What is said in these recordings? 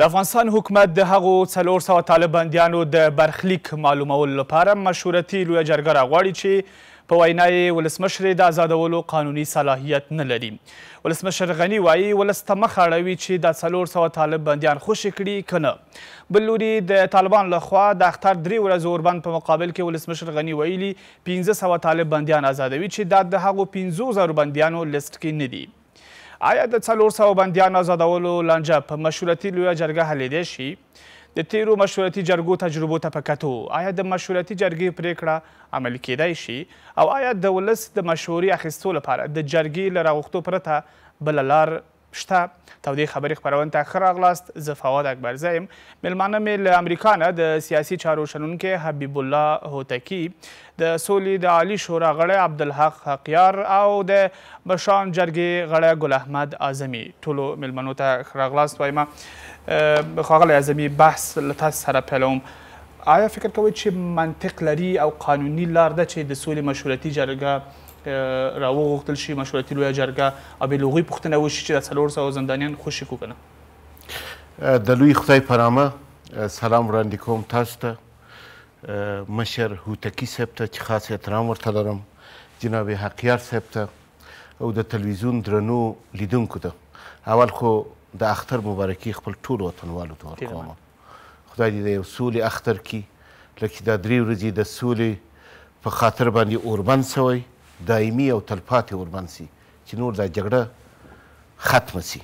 افغانستان حکومت د هغو 400 طالب بندیانو د برخلیک معلومولو لپاره مشورتي لویه جرګه راغواړي چې په وینا یې ولسمشر د آزادولو قانوني صلاحیت نه لري. ولسمشر غني وایي ولس ته مخ اړوي چې دا 400 طالب بندیان خوشي کړي که نه. بل لوري د طالبان لخوا د اختر 3 ورځو اوربند په مقابل کې ولسمشر غني ویلي 1500 طالب بندیان آزادوي چې دا د هغو 50000 بندیانو لیست کې نه دي. آیا د 400 بندیانو آزادولو لانجه په مشورتي لویه جرګه حلیدی شي؟ د تیرو مشورتي جرګو تجربو ته په کتو آیا د مشورتي جرګې پریکړه عملي کیدای شي او آیا د ولس د مشورې اخیستو لپاره د جرګې له راغوښتو پرته بله لار شته؟ تودې خبرې خپرونې ته ښه راغلاست. زه فواد اکبرزی یم. میلمانه مې له امریکا نه د سیاسي چارو شنونکی حبیب الله هوتکي، د سولې د عالي شورا غړی عبدالحق حقیار او د مشران جرګې غړی ګل احمد اعظمي. ټولو میلمنو ته ښه راغلاست وایم. ښاغلی اعظمي، بحث له تاسو سره پیلوم. آیا فکر کوئ چې منطق لري او قانوني لار ده چې د سولې مشورتي جرګه راوغوښتل شي، مشورتي لویه جرګه، او بې له هغوی پوښتنه وشي چې د 400 زندانیان خوشي کړو که نه؟ د لوی خدای په نامه سلام وړاندې کوم تاسو ته، مشر هوتکي صاحب ته چې خاص احترام ورته لرم، جناب حقیار صاحب ته او د تلویزیون درنو لیدونکو ته. اول خو د اختر مبارکي خپل ټولو وطنوالو ته ورکوم. خدای دې د یو سولې اختر کړي، لکه دا 3 ورځې د سولې په خاطر باندې اوربند سوی، دایمي او تلپاتې اوربند سي چې نور دا جګړه ختمه سي.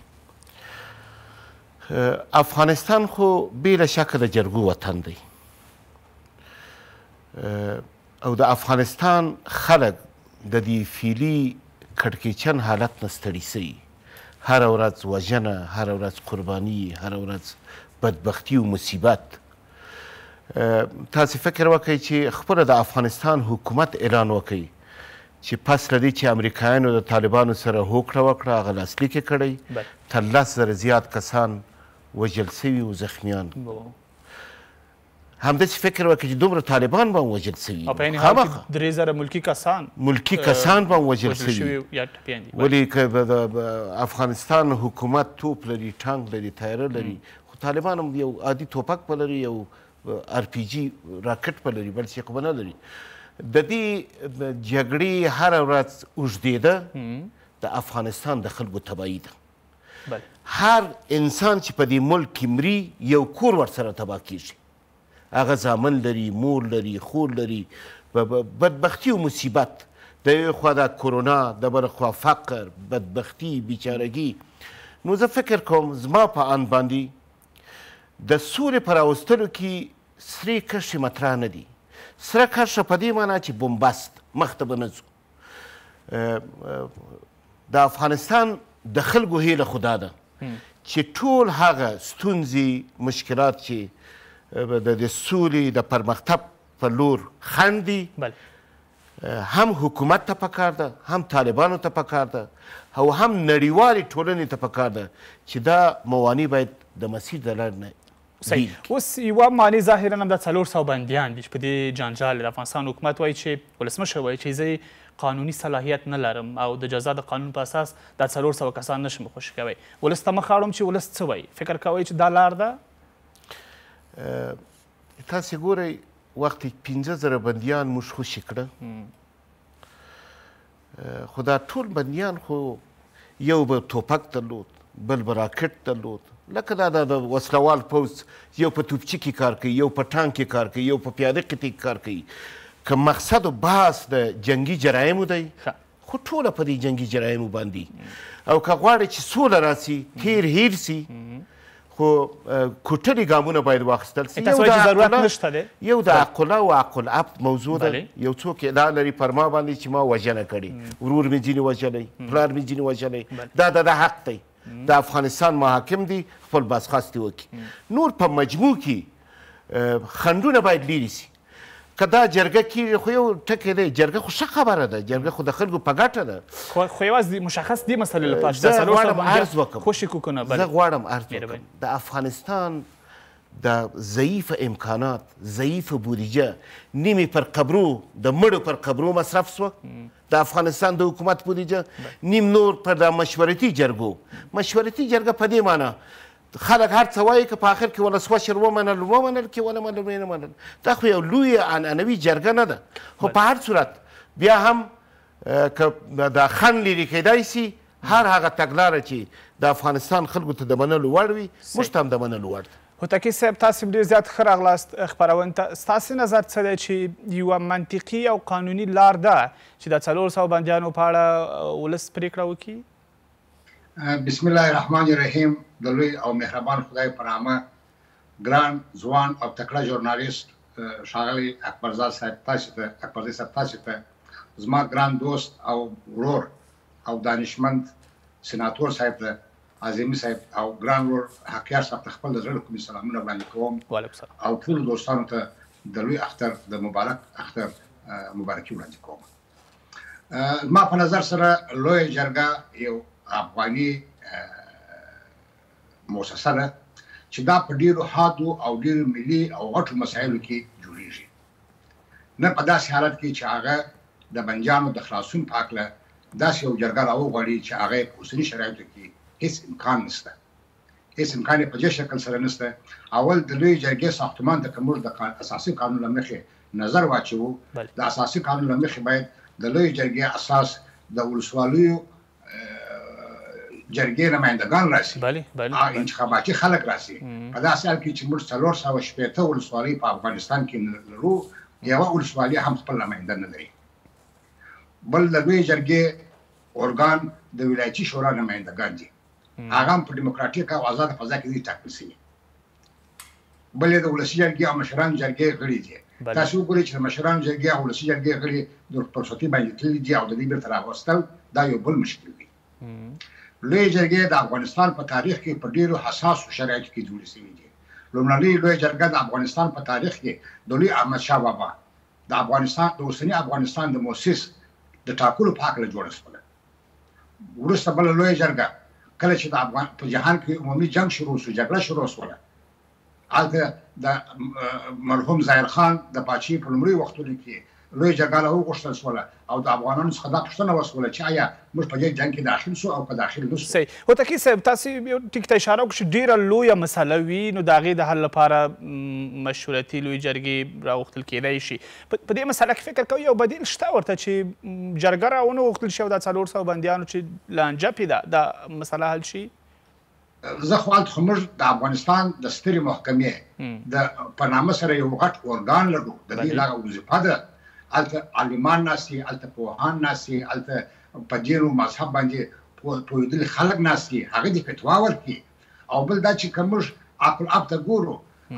افغانستان خو بې له شکه د جرګو وطن دی او د افغانستان خلک د دې فیلي کړکېچن حالت نه ستړي سوي. هره ورځ وژنه، هره ورځ قرباني، هره ورځ بدبختي او مصیبت. تاسې فکر وکئ چې خپله د افغانستان حکومت اعلان وکئ چې پس له دې چې امریکایانو د طالبانو سره هوکړه وکړه، هغه لاسلیک یې کړی، تر 10,000 زیات کسان وژل سوي او زخمیان. همداسې فکر وکړئ چې دومره طالبان به هم وژل سوي، او په عین حال کې 3000 ملکي کسان به هم وژل سوي. ولې که د افغانستان حکومت توپ لري، ټانک لري، تیاره لري، خو طالبان هم یو عادي توپک به لري، یو RPG راکټ به لري، بل څه خو به نه لري. د دې جګړې هره ورځ اوږدېده د افغانستان د خلکو تباهي ده. هر انسان چې په دې ملک کې مري یو کور ورسره تباه کیږي. هغه زامن لري، مور لري، خور لري، بدبختي او مصیبت. د یوې خوا دا کرونا، د بله خوا فقر، بدبختي، بیچارګي. نو زه فکر کوم زما په ان باندې د سولې په راوستلو کې سرې کرښې مطرح نه دي. سره کرښه په دې معنا چې بمبست مخته به نه ځو. د افغانستان د خلکو هیله خو دا ده چې ټول هغه ستونزې، مشکلات چې د سولې د پرمختګ په لور خنډ دي، هم حکومت ته پکار ده، هم طالبانو ته پکار ده، او هم نړیوالې ټولنې ته پکار ده چې دا موانع باید د مسیر د لارې نه. صحیح. اوس یوه معنی ظاهرا هم د 400 بندیان دي چې په دې جنجال د افغانستان حکومت وایي چې ولسمشر وایي چې زه قانوني صلاحیت نه لرم او د جزا د قانون په اساس دا 400 کسان نشم خوشي کوی. ولس ته مخ اړوم چې ولس څه وایي. فکر کوئ چې دا لار ده؟ تاسې ګورئ، وقتی 15,000 بندیان موږ خوشي کړه، خو دا ټول بندیان خو یو به توپک درلود، بل به راکټ درلود، لکه دا د وسلوال پوځ یو په توپچي کې کار کوي، یو په ټانک کې کار کوي، یو په پیاده قطعې کې کار کوي. که مقصد و بحث د جنګي جرایمو دی، خو ټوله په دې جنګي جرایمو باندې. او که غواړې چې سوله راسي، تیر هیر سي، خو کوټلي ګامونه باید واخیستل سي. یو د عقله او عقل اب موضوع ده. یو څوک ادعا لري پر ما باندې چې ما وژنه کړې، ورور مې ځینې وژلی، پلار مې ځینې وژلی، دا د حق دی. د افغانستان محاکم دي خپل بازخواستې وکړي. نور په مجموع کې خنډونه باید لیرې سي. که دا جرګه کېږي خو یو ټکی دی، جرګه خو ښه خبره ده، جرګه خو د خلکو په ګټه ده. خو یوازې مشخص دې مسلې لپاره زه غواړم عرض وکړم، خوشي کړو که نه؟ زه غواړم عرض وکړم د افغانستان د ضعیفه امکانات، ضعیفه بودیجه، نیمې پر قبرو، د مړو پر قبرو مصرف سوه د افغانستان د حکومت بودیجه، نیم نور پر د مشورتي جرګو. مشورتي جرګه په دې معنا خلک هر څه وایي که په آخر کې ولسمشر ومنل کې ونه منل دا خو یو لویه عنعنوي جرګه نه ده خو په هر صورت بیا هم که دا خنډ لرې کیدای سي هر هغه تګلاره چې د افغانستان خلکو ته د منلو وړ وي موږ ته هم د منلو وړ ده. هوتکی صاحب تاسو ډېر زیات ښه راغلاست خپرونې ته. ستاسې نظر څه دی چې یوه منطقي او قانوني لار ده چې د 400 بندیانو په اړه ولس پرېکړه وکړي؟ بسم الله الرحمن الرحیم. د لوی او مهربان خدای په نامه ګران ځوان او تکړه ژورنالیست ښاغلی اکبرزاد صاحب تاسو ته زما ګران دوست او ورور او دانشمند سناتور صاحب ته عظیمي صاحب او ګران ورور حقیار صاحب ته خپل د زړه کومې سلامونه وړاندې کوم او ټولو دوستانو ته د لوی اختر د مبارک اختر مبارکي وړاندې کوم. ما په نظر سره لویه جرګه یو افغاني مؤسسه ده چې دا په ډیرو حادو او ډیرو ملي او غټو مسایلو کې جوړیږي. نه په داسې حالت کې چې هغه د بندیانو د خلاصون په هکله داسې یو جرګه راوغواړي چې هغه په اوسني شرایطو کې هیڅ امکان نشته، هیڅ امکان یې په دې شکل سره نشته. اول د لویې جرګې ساختمان ته که موږ د اساسي قانون له مخې نظر واچوو، د اساسي قانون له مخې باید د لویې جرګې اساس د ولسوالیو جرګې نمایندګان راسي، انتخاباتي خلک راسي. په داسې حال کې چې موږ 460 ولسوالۍ په افغانستان کې لرو، یوه ولسوالي هم خپل نماینده نه لري. بل د لویې جرګې ارګان د ولایتي شورا نمایندګان دي، هغه هم په ډیموکراتیک او آزاده فضا کې دي ټاکل شوي. بل یې د ولسي جرګې او مشرانو جرګې غړي دي. تاسو وګورئ چې د مشرانو جرګې او ولسي جرګې غړي د رخصتۍ باندې تللي دي او د دې بیرته راوستل دا یو بل مشکل دی. لویې جرګې د افغانستان په تاریخ کې په ډیرو حساسو شرایطو کې جوړې شوي دي. لومړنۍ لویه جرګه د افغانستان په تاریخ کې د لوی احمدشاه بابا د افغانستان د اوسني افغانستان د مؤسس د ټاکلو په هکله جوړه شوله. وروسته بله لویه جرګه کله چې د افغان په جهان کې عمومي جنګ شروع شو، جګړه شروع شوله، هلته د مرحوم ظاهر خان د پاچاهۍ په لومړیو وختونو کې لویه جرګه راوغوښتل شوله او د افغانانو څخه دا پوښتنه وشوله چې آیا موږ په دې جنګ کې داخل شو او که داخل نه شو. صحیح. هوتکی صاحب تاسو یو ټکي ته اشاره وکړه چې ډېره لویه مسله وي، نو د هغې د حل لپاره مشورتي لویې جرګې راوغوښتل کیدی شي. په دې مسله کې فکر کوئ یو بدیل شته ورته چې جرګه راونه غوښتل شي او دا 400 بندیانو چې لانجه پې ده دا مسله حل شي؟ زه خو هلته خو موږ د افغانستان د سترې محکمې په نامه سره یو غټ ارګان لرو، د دې هغه وظیفه ده. هلته عالمان ناست دي، هلته پوهان ناست دي، هلته په ډېرو مذهب باندې پوهېدلي خلک ناست دي، هغه دې فتوا ورکړي. او بل دا چې که موږ عقل اب ته ګورو،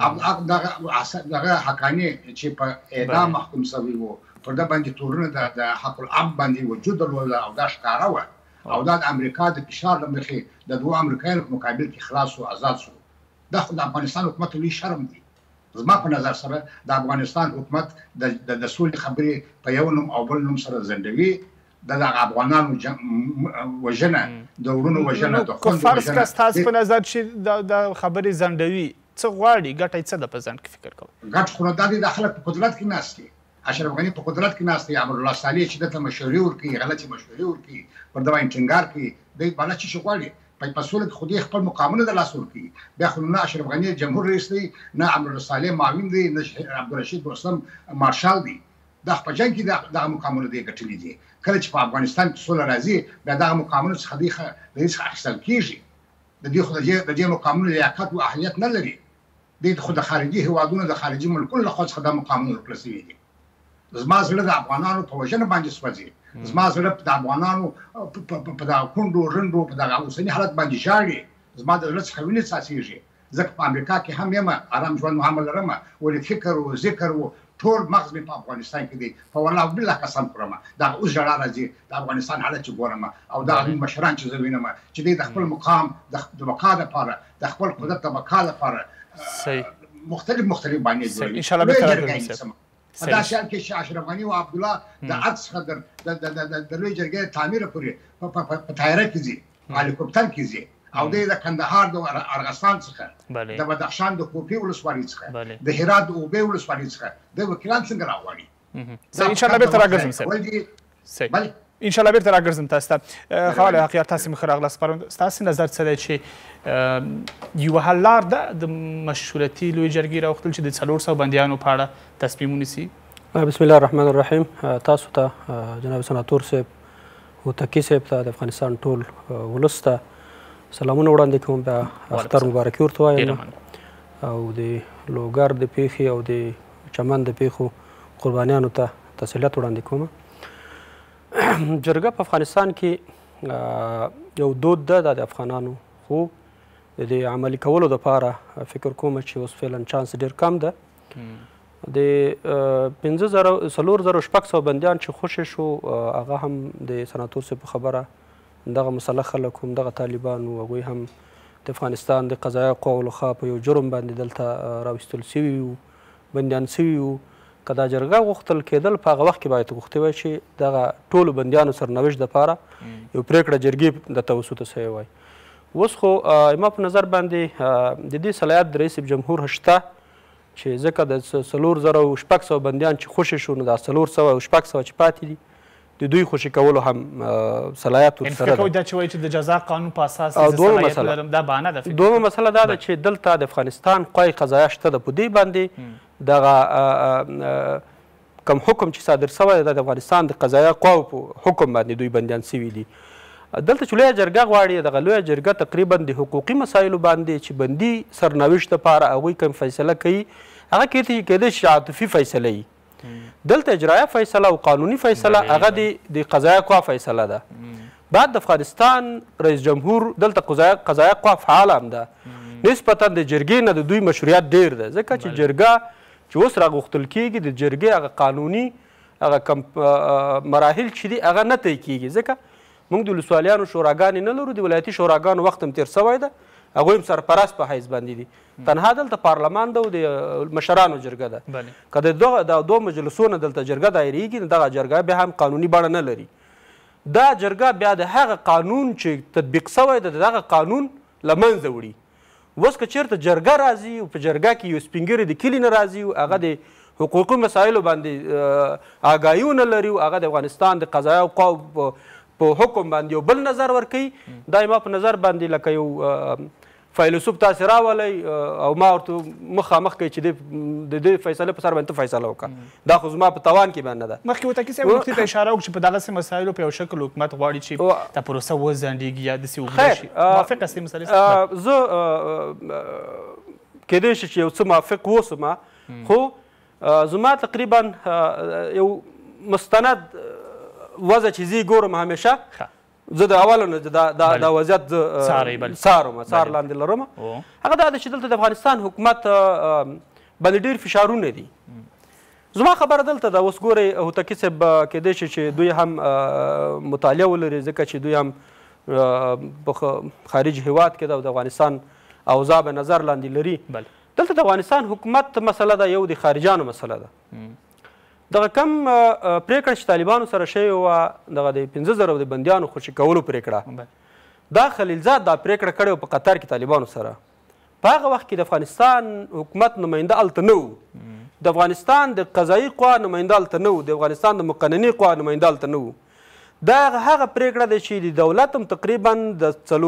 دغه حقاني چې په اعدام محکوم شوي وو، پر ده باندې تورونه د حق الاب باندې وجود درلوده او دا ښکاره وه او دا د امریکا د فشار له مخې د 2 امریکایانو په مقابل کې خلاص و آزاد شو. دا خو د افغانستان حکومت لوی شرم دی. زما په نظر سره د افغانستان حکومت د سولې خبرې په یو نوم او بل نوم سره ځنډوي. د افغانانو وژنه، د وروڼو وژنه، د خویندو وژنه. فرض کړه ستاسو په نظر چې د خبرې ځنډوي، څه غواړي؟ ګټه یې څه ده په ځان کې فکر کوئ؟ ګټ خو دا دی د خلک په قدرت کې ناست دي. اشرف غني په قدرت کې ناست دی، امرالله صالح چې دته مشورې ورکوي، غلطې مشورې ورکوي، پر ده باندې ټینګار کوي. دوی بالا څه شي غواړي؟ په سوله کې خو دې خپل مقامونه د لاس ورکوي. بیا خو نه اشرف غني جمهور رئیس دی، نه امرالله صالح معاون دی، نه عبدالرشید رستم مارشال دی. دا په جنګ کې دغه مقامونه دی ګټلي دي. کله چې په افغانستان کې سوله راځي بیا دغه مقامونه څخه د دې څخه اخیستل کېږي. د دې خو د دې مقامونو لیاقت او اهلیت نه لري. دوی خو د خارجي هېوادونو د خارجي ملکونو له خوا څخه دا مقامونه ورکړل شوي دي. زما زړه د افغانانو په وژنه باندې سوځي، زما زړه د افغانانو په دغه کونډو رنډو په دغه اوسني حالت باندې ژاړي. زما د زړه څخه وینې څاڅېږي. ځکه په امریکا کې هم یم، ارام ژوند هم لرم، ولې فکر و ذکر و ټول مغز مې په افغانستان کې دی. په والله بالله قسم خورم دغه اوس ژړا راځي د افغانستان حالت چې ګورم او دغه مشران چې زه وینم چې دوی د خپل مقام د بقا دپاره، د خپل قدرت د بقا دپاره مختلف باندې جوړوي. انشاءالله بهتره راځي. په داسې حال کې چې اشرف غني او عبدالله د عد څخه د لویې جرګې تعمیره پورې په طیاره کې ځي، هلیکوپټر کې ځي او دی د کندهار د ارغستان څخه، د بدخشان د کوپې ولسوالۍ څخه، د هرات د اوبې ولسوالۍ څخه د وکیلان څنګه راغواړي؟ انشاءالله بېرته راګرځم صاحب. ان شاء الله بیرته راګرځم تاسو ته ښاغلی حقیار تاسې مخ راغلاست ستاسې نظر څه دی چې یوه حل لار ده د مشورتي لویې جرګې راوختل چې د 400 بندیانو په اړه تصمیم ونیسي؟ بسم الله الرحمن الرحیم. تاسو ته جناب سناتور صاحب هوتکی صاحب ته د افغانستان ټول ولس ته سلامونه وړاندې کوم، بیا اختر مبارکي ورته وایم او د لوګر د پیښې او د چمن د پیښو قربانیانو ته تسلیت وړاندې کوم. جرګه په افغانستان کې یو دود ده د افغانانو، خو د دې عملي کولو دپاره فکر کوم چې اوس فعلا چانس ډېر کم ده. د 4,600 بندیان چې خوشې شو هغه هم د سناتور صاحب په خبره دغه مسلح خلک هم دغه طالبان وو، هغوی هم د افغانستان د قضایه قواو لخوا په یو جرم باندې دلته راویستل سوي وو، بندیان سوي وو. که دا جرګه غوښتل کېدل په هغه وخت کې باید غوښتې وای چې دغه ټولو بندیانو سرنوشت دپاره یو پرېکړه جرګې د توسطه سوی وای. اوس خو ما په نظر باندې د دې صلاحیت د رئیس جمهور شته چې ځکه د 4,600 بندیان چې خوشې شو نو دا 4,600 چې پاتې دي د دوی خوشي کولو هم صلاحیت ورسره ده. دا چې وایي چې د جزا قانون په اساس صلاحیت لرم دا بهانه ده. دومره مسله دا ده چې دلته د افغانستان قوای قضایه شته ده، په دې باندې دغه کوم حکم چې صادر شوی ده د افغانستان د قضایه قواو په حکم باندې دوی بندیان سوي دي. دلته چې لویه جرګه غواړي، دغه لویه جرګه تقریبا د حقوقي مسایلو باندې چې بندي سرنوشت دپاره هغوی کوم فیصله کوي هغه کېدای شي عاطفي فیصله وي. دلته اجرایه فیصله او قانوني فیصله هغه د قضایه قوا فیصله ده. بعد د افغانستان رئیس جمهور دلته قضایه قوا فعال هم ده، نسبتا د جرګې نه د دوی مشروعیت ډیر ده، ځکه چې جرګه چې اوس راغوښتل کېږي د جرګې هغه قانوني هغه کم مراحل چې دي هغه نه طی کېږي، ځکه موږ د ولسوالیانو شوراګانې نه لرو، د ولایتي شوراګانو وخت هم تېر سوی ده، هغوی هم سرپرست په حیث باندې دي. تنها دلته پارلمان ده او د مشرانو جرګه ده. که د دوه مجلسو نه دلته جرګه دایریږي نو دغه جرګه بیا هم قانوني بڼه نه لري. دا جرګه بیا د هغه قانون چې تطبیق سوی ده د دغه قانون له منځه وړي. اوس که چېرته جرګه راځي او په جرګه کې یو سپین ږیری د کلي نه راځي او هغه د حقوقي مسایلو باندې آګاهي ونه لري او هغه د افغانستان د قضایه قواو په حکم باندې یو بل نظر ورکوي، دا ما په نظر باندې لکه یو فیلسوف تاسې راولئ او ما ورته مخامخ کوي چې د دې فیصلې په سر باندې ته فیصله وکړه، دا خو زما په توان کې باندې ده. مخکې وتکي صاحب نقطې ته اشاره وکړو چې په دغسې مسایلو په یو شکل حکومت غواړي چې دا پروسه وځنډېږي یا داسې اوږده شي. موافق یاستې مسلې سره؟ زه کېدای شي چې یو څه موافق واوسم، خو زما تقریبا یو مستند وضع چې زه ګورم همیشه زه د اولو نه دا وضعیت څارم لاندې لرم، هغه دا ده چې دلته د افغانستان حکومت باندې ډېر فشارونه دي. زما خبره دلته ده، اوس ګورئ هوتکي صاحب کېدای شي چې دوی هم مطالعه ولري، ځکه چې دوی هم په خارج هیواد کې ده او د افغانستان اوضاع به نظر لاندې لري. دلته د افغانستان حکومت مسله ده یو د خارجیانو مسله ده. دغه کم پرېکړه چې طالبانو سره شوې وه دغه د 15,000 د بندیانو خوشي کولو پرېکړه، دا خلیلزاد دا پرېکړه کړې وه په قطر کې طالبانو سره. په هغه وخت کې د افغانستان حکومت نماینده هلته نه و، د افغانستان د قضایي قوا نماینده هلته نه و، د افغانستان د مقننې قوا نماینده هلته نه و. دا هغه پرېکړه ده چې د دولت هم تقریبا د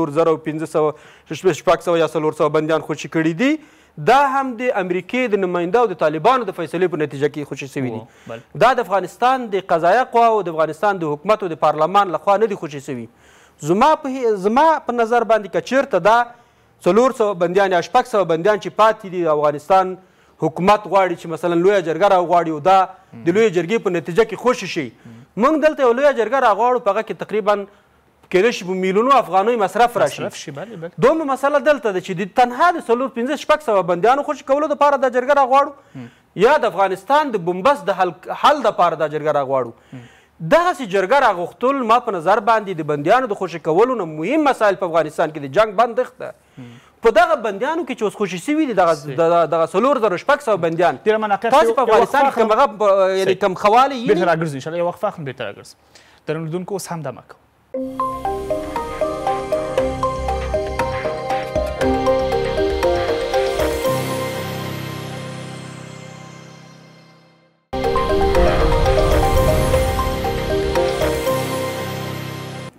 4,500 یا 400 بندیان خوشي کړي دي، دا هم د امریکې د نماینده او د طالبانو د فیصلې په نتیجه کې خوشي شوي دي. دا د افغانستان د قضایه قوا او د افغانستان د حکومت او د پارلمان لخوا نه دي خوشي شوي. زما په نظر باندې که چېرته دا 400 بندیان یا 600 بندیان چې پاتې دي د افغانستان حکومت غواړي چې مثلا لویه جرګه راغواړي او دا د لویې جرګې په نتیجه کې خوشي شي، موږ دلته یو لویه جرګه راغواړو په هغه کې تقریبا کېدای شي په میلیونو افغانۍ مصرف راشي. دومره مسله دلته ده چې د تنها د 4,500 بندیانو خوشي کولو دپاره دا جرګه راغواړو یا د افغانستان د بمبست د حل دپاره دا جرګه راغواړو. دغسې جرګه راغوښتل ما په نظر باندې د بندیانو د خوشي کولو نه مهم مسایل په افغانستان کې د جنګ بندښت ده. په دغه بندیانو کې چې اوس خوشي شوي دي دغه 4,600 بندیان تاسې په افغانستان کې کوم هغه یعنې کم خوالی بیرته راګرځو انشاءالله یو وقفه اخلو بیرته راګرځو. درنو لیدونکو اوس هم دمه کوو.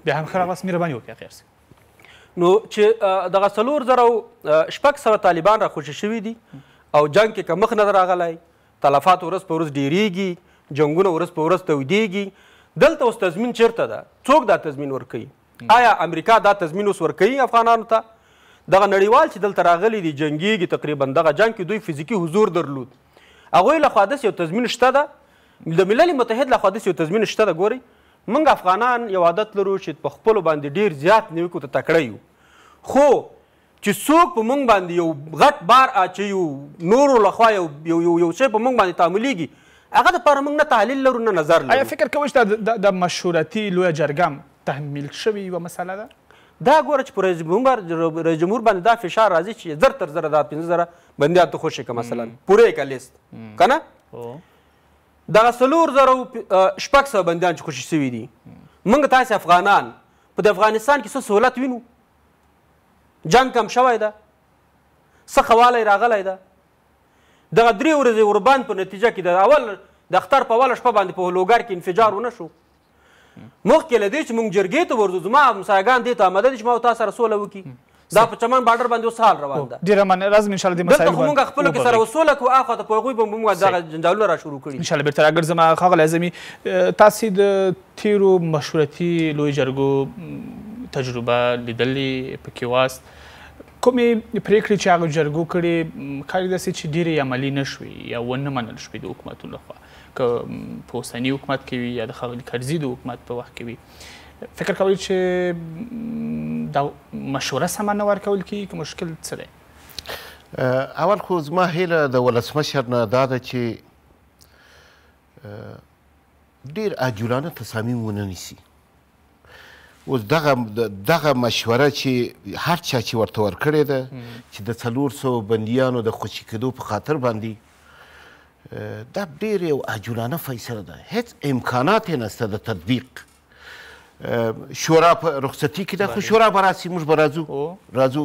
بیا هم ښه راغلاست مهرباني وکړئ اخر نو چې دغه 4000 طالبان راخوشي شوي دي او جنګ کې که مخ نه راغلی تلفات ورځ په ورځ ډیریږي جنګونه ورځ په ورځ تودیږي دلته اوس تضمین چیرته ده څوک دا تضمین ورکوي آیا امریکا دا تضمین اوس ورکوي افغانانو ته دغه نړیوال چې دلته راغلي دي جنګیږي تقریبا دغه جنګ کې دوی فزیکي حضور درلود هغوی لخوا داسې یو تضمین شته ده د ملل متحد لخوا داسې یو تضمین شته ده ګورئ موږ افغانان یو عادت لرو چې په خپلو باندې ډېر زیات نیوکو ته تکړه یو خو چې څوک په موږ باندې یو غټ بار اچوي نورو لخوا یو شی په موږ باندې تعاملیږي هغه دپاره موږ نه تحلیل لرو نه نظر لرو آیا فکر کوئ چې د مشورتي لویه جرګه تحمیل شوې یوه مسله ده دا ګوره چې په رئیس جمهور باندې دا فشار راځي چې زر تر زره دا 15,000 بندیان ته خوشي که مثلا پوره که لیست که نه دغه 4,600 بندیان چې خوشي سوي دي موږ تاسې افغانان په د افغانستان کې څه سهولت وینو جنګ کم شوی ده څه ښه والی راغلی ده دغه 3 ورځې اوربند په نتیجه کې د اختر په اوله شپه باندې په هلوګر کې انفجار ونه شو مخکې له دې چې موږ جرګې ته ورځو زما همسایګان دې ته آمده دي چې ما او تا سره سوله وکړي دا په چمن باډر باندې اوس حال روان ده ډېره مننه راځم انشاءالله دې مسایلو دلته خو موږ خپلو کې سره سوله کوو اخوا ته په هغوی به موږ دغه جنجالونه را شروع کړي انشاءالله بېرته راګرځم ښاغلی اعظمي تاسې د تېرو مشورتي لویو جرګو تجربه لیدلې پکې واست کومې پرېکړې چې هغه جرګو کړې ښکاري داسې چې ډېرې عملي نه شوې یا ونه منل شوې د حکومتونو لخوا که په اوسني حکومت کې وي یا د ښاغلي کرزي د حکومت په وخت کې وي فکر کوئ چې دا مشوره سمه نه ورکول کېږي که مشکل څه دی اول خو زما هیله د ولسمشر نه دا ده چې ډېر عاجلانه تصامیم ونه نیسي اوس دغه مشوره چې هر چا چې ورته ورکړې ده چې د 400 بندیانو د خوشي کېدو په خاطر باندې دا ډېر یو عاجلانه فیصله ده هیڅ امکانات یې نشته د تطبیق شورا په رخصتي کې ده خو شورا به راسي موږ به راځو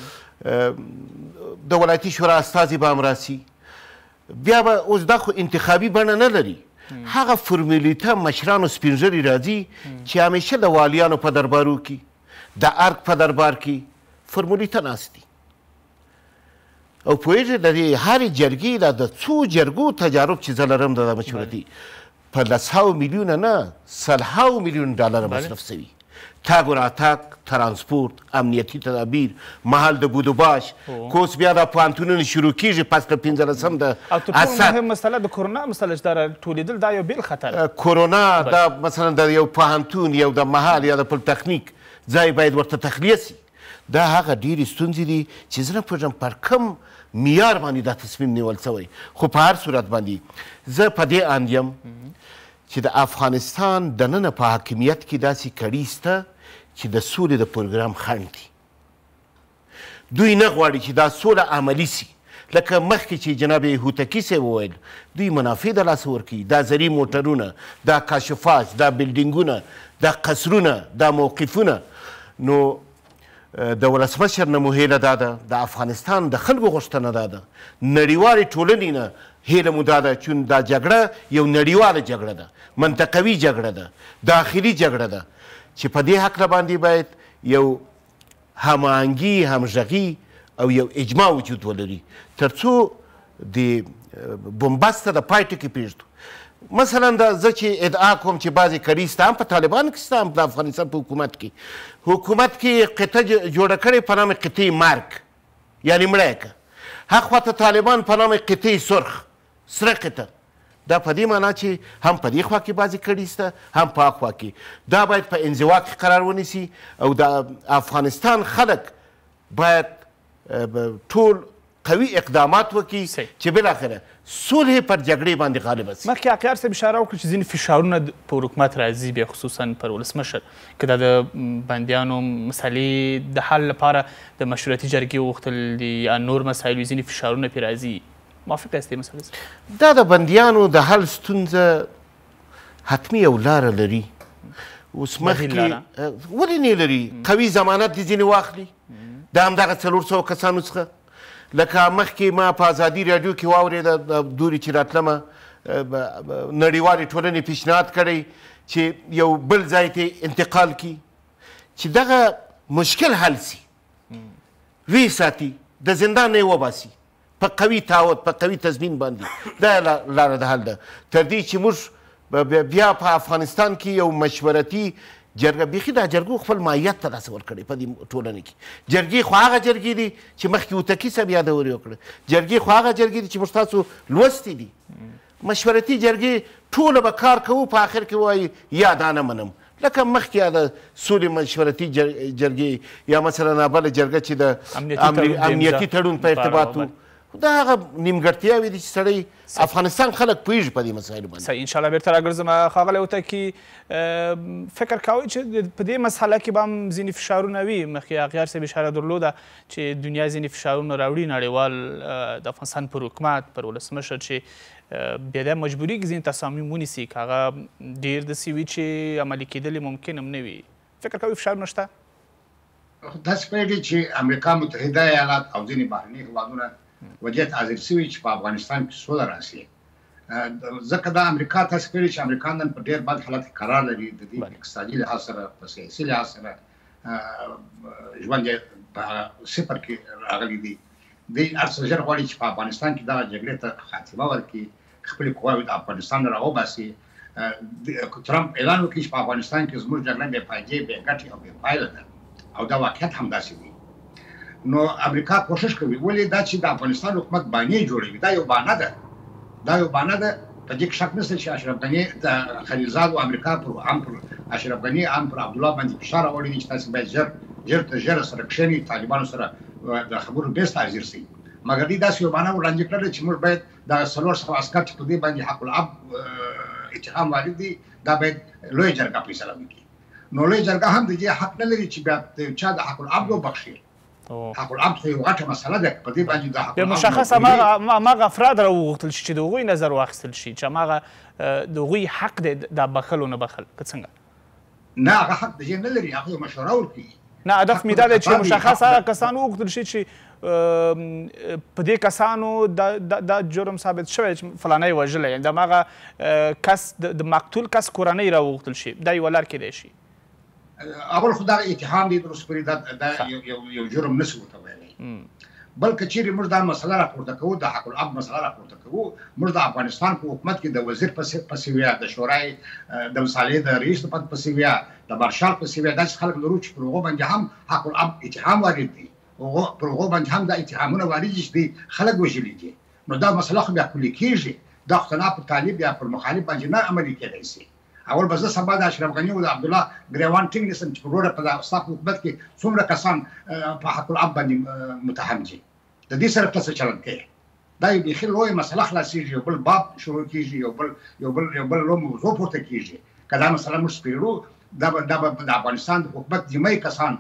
د ولایتي شورا استازي به هم راسي بیا به اوس دا خو انتخابي بڼه نه لري هغه فرمولیته مشرانو سپین ږیري راځي چې همیشه د والیانو په دربارو کې د ارګ په دربار کې فرمولیته ناست دي او پوهېږې د دې هرې جرګې دا د څو جرګو تجارب چې زه لرم د مشورتي په 100 میلیونه نه 100 میلیون ډالر مصرف شوي تګ و راتګ ترانسپورت امنیتي تدابیر محل د بودوباش کوس بیا دا پوهنتونونه شروع کېږي پس له 15 د او تر ټولو مهم مسله د کرونا مسله چې دا راټولېدل دا یو بېل خطر کرونا دا مثلا د یو پوهنتون یو د محل یا د پلتخنیک ځای باید ورته تخلیه سي دا هغه ډېرې ستونزې دي چې زه نه پوهېږم پر کوم معیار باندې دا تصمیم نیول شوی خو په هر صورت باندې زه په دې اند یم چې د افغانستان دننه په حاکمیت کې داسې کړي شته چې د سولې د پروګرام خنډ دي دوی نه غواړي چې دا سوله عملي سي لکه مخکې چې جناب هوتکي صاحب وویل دوی منافع د لاسه ورکوي دا زري موټرونه دا کاشفات دا بلډینګونه دا قصرونه دا موقفونه نو د ولسمشر نه مو هیله دا ده د افغانستان د خلکو غوښتنه دا ده نړیوالې ټولنې نه هیله مو دا ده چې دا جګړه یو نړیواله جګړه ده منطقوي جګړه ده داخلي جګړه ده چې په دې هکله باندې باید یو هماهنګي همغږي او یو اجماع وجود ولري تر څو د بومبست د پای ټکي پرېږدو مثلا دا زه چې ادعا کوم چې بعضې کړي سته هم په طالبانو کې سته هم د افغانستان په حکومت کې قطعه جوړه کړې په نام قطعې مرګ یعنې مړه یې که هغه خواته طالبان په نام قطعې سرخ سره قطعه دا په دې معنا چې هم په دې خوا کې بعضې کړي سته هم په هغه خوا کې دا باید په انزوا کې قرار ونیسي او د افغانستان خلک باید ټول قوي اقدامات وکړي چې بالاخره صلح پر جګړې باندې غالبه شي مخکې عقیار صاحب اشاره وکړه چې ځینې فشارونه پر حکومت راځي بیا خصوصا پر ولسمشر که دا د بندیانو مسلې د حل لپاره د مشورتي جرګې وغوښتل دي یا نور مسایل وي ځینې فشارونه پرې راځي موافق یاست دې مسلې سره دا د بندیانو د حل ستونزه حتمي یو لاره لري اوس مخکې ولې نه لري قوي ضمانت دې ځینې واخلي د همدغه 400 کسانو څخه لکه مخکې ما په ازادي راډیو کې واورېده دورې چې راتلمه نړیوالې ټولنې پیشنهاد کړی چې یو بل ځای ته انتقال کړي چې دغه مشکل حل سي وی ساتي د زندان نه یې وباسي په قوي تعهد په قوي تضمین باندې دا لاره د حل ده تر دې چې موږ بیا په افغانستان کې یو مشورتي جرګه بیخي دا جرګو خپل ماهیت ته داسې ورکړی په دې ټولنه کې جرګې خو هغه جرګې دي چې مخکې اوتکي صاحب یادورې وکړه جرګې خو هغه جرګې دي چې موږ تاسو لوستې دي مشورتي جرګې ټوله به کار کوو په آخر کې وایي یا دا نه منم لکه مخکې د سولې مشورتي جرګې یا مثلا بله جرګه چې د امنیتي تړون په ارتباط و دا هغه نیمګړتیاوې دي چې سړی افغانستان خلک پوهېږي په دې مسایلو باندې صحیح انشاءالله بیرته راګرځم ښاغلی هوتکي فکر کوئ چې په دې مسئله کې به هم ځینې فشارونه وي مخکې اغیار صاحب اشاره درلوده چې دنیا ځینې فشارونه راوړي نړیوال د افغانستان پر حکومت پر ولسمشر چې بیا دا مجبوري کې ځینې تصامیم ونیسي که هغه ډېر داسې وي چې عملي کېدل ممکن هم نه وي فکر کوئ فشارونه شته داسې پوهېږي چې امریکا متحده ایالات او ځینې بهرني هېوادونه وجه ته حاضر شوي چې په افغانستان کې سوله راسي ځکه دا امریکا تاسو کړي چې امریکایان نن په ډېر بد حالت کې قرار لري د دې اقتصادي لحاظ سره په سیاسي لحاظ سره ژوند یې په صفر کې راغلی دی دوی هر څه ژر غواړي چې په افغانستان کې دغه جګړې ته خاتمه ورکړي خپلې قواوې د افغانستان نه راوباسي ټرمپ اعلان وکړي چې په افغانستان کې زموږ جګړه بې فایدې بې ګټې او بې پایله ده او دا واقعیت همداسې دی نو امریکا کوشش کوي ولې دا چې د افغانستان حکومت بانې جوړوي دا یو بانه ده په دې کې شک نشته چې اشرف غني د خلیلزاد او امریکا پر اشرف غني پر عبدالله باندې فشار راوړی دی چې تاسو باید ژر تر ژره سره کښېنئ طالبانو سره د خبرو بیس ته حاضر شئ مګر دوی داسې یو بانه وړاندې کړې چې موږ باید دغه 400 عسکر چې په دې باندې حق العب اتهام وارد دي دا باید لویه جرګه فیصله وکړي نو لویه جرګه هم د دې حق نه لري چې بیا چا د حق العب وبخښي حق العبد خو یو غټه مسله ده په دې باندې د حق العبد مشخص هماغه افراد راوغوښتل شي چې د هغوی نظر واخیستل شي چې هماغه د هغوی حق دی دا بخل و نه بخل که څنګه نه هغه حق د دې نه لري هغه یو مشوره ورکوي نه هدف مې دا دی چې مشخص هغه کسان وغوښتل شي چې په دې کسانو دا جرم ثابت شوی چې فلانی وژلی یعنې د هماغه کس د مقتول کس کورنۍ راوغوښتل شي دا یوه لار کیدی شي اول خو دغه اتهام دی درست پورې دا یو جرم نشي ورته ویلی بلکې چیرې موږ دا مسله راپورته کوو د حق العبد مسله راپورته کوو موږ د افغانستان په حکومت کې د وزیر پسې ویا د شورای د مصالحې د رئیس په پسې ویا د مارشال پسې ویا داسې خلک لرو چې پر هغو باندې هم حق العبد اتهام وارد دی پر هغو باندې هم دا اتهامونه وارد دي چې دوی خلک وژلي دي نو دا مسله خو بیا کلي کېږي دا خو نه پر طالب یا پر مخالف باندې نه عملي کېدی شي اول به زه سبا د اشرف غني او د عبدالله ګریوان ټینګ نیسم چې په وروره په ستا په حکومت کې څومره کسان په حق العبد باندې متهم دي د دې سره ته څه چلند کوي دا یو بیخي لویه مسله خلاصېږي یو بل باب شروع کېږي یو بل لوی موضوع پورته کېږي که دا مسله موږ سپېړو دا به د افغانستان د حکومت نیمایي کسان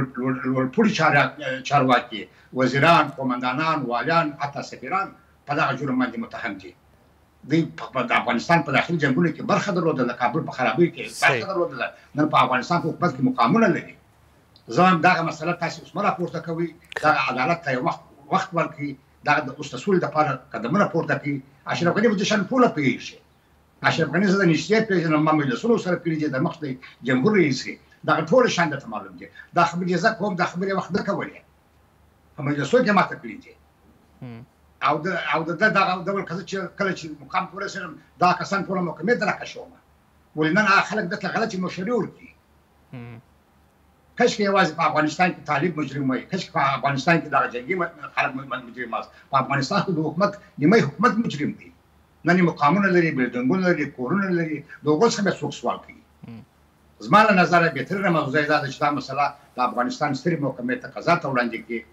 لوړپوړي چارواکي وزیران قومندانان والیان حتی سفیران په دغه جرم باندې متهم دي دوی د افغانستان په داخلي جنګونو کې برخه درلوده د کابل په خرابۍ کې برخه درلوده نن په افغانستان په حکومت کې مقامونه لري زه هم دغه مسله تاسو اوس مه راپورته کوئ دغه عدالت ته یو وخت ورکړي دغه د اوس د سولې دپاره قدمونه پورته کړي اشرف غني په دې شان ټوله پوهېږي اشرف غني زه د نږدې پېژنم ما مجلسونو سره کړي دي د مخ د جمهور رئیس دغه ټولې شان درته معلوم دي دا خبرې زه کوم دا خبرې وخت نه کولې په مجلسو کې ماته کړي دي او د دغه ډول کله چې مقام ته ورسېدم دا کسان ټوله محکمې ته راکشوم ولې نن هغه خلک دلته غلطې مشورې ورکړي کشکې یوازې په افغانستان کې طالب مجرم وای کشکې په افغانستان کې دغه جنګي خلک مجرم وای په افغانستان کې د حکومت نیمایي حکومت مجرم دی نن یې مقامونه لري بلډینګونه لري کورونه لري د هغو څخه بیا څوک سوال کوي زما له نظره بهترینه موضوع دا ده چې دا مسله د افغانستان سترې محکمې ته قضا ته وړاندې کړي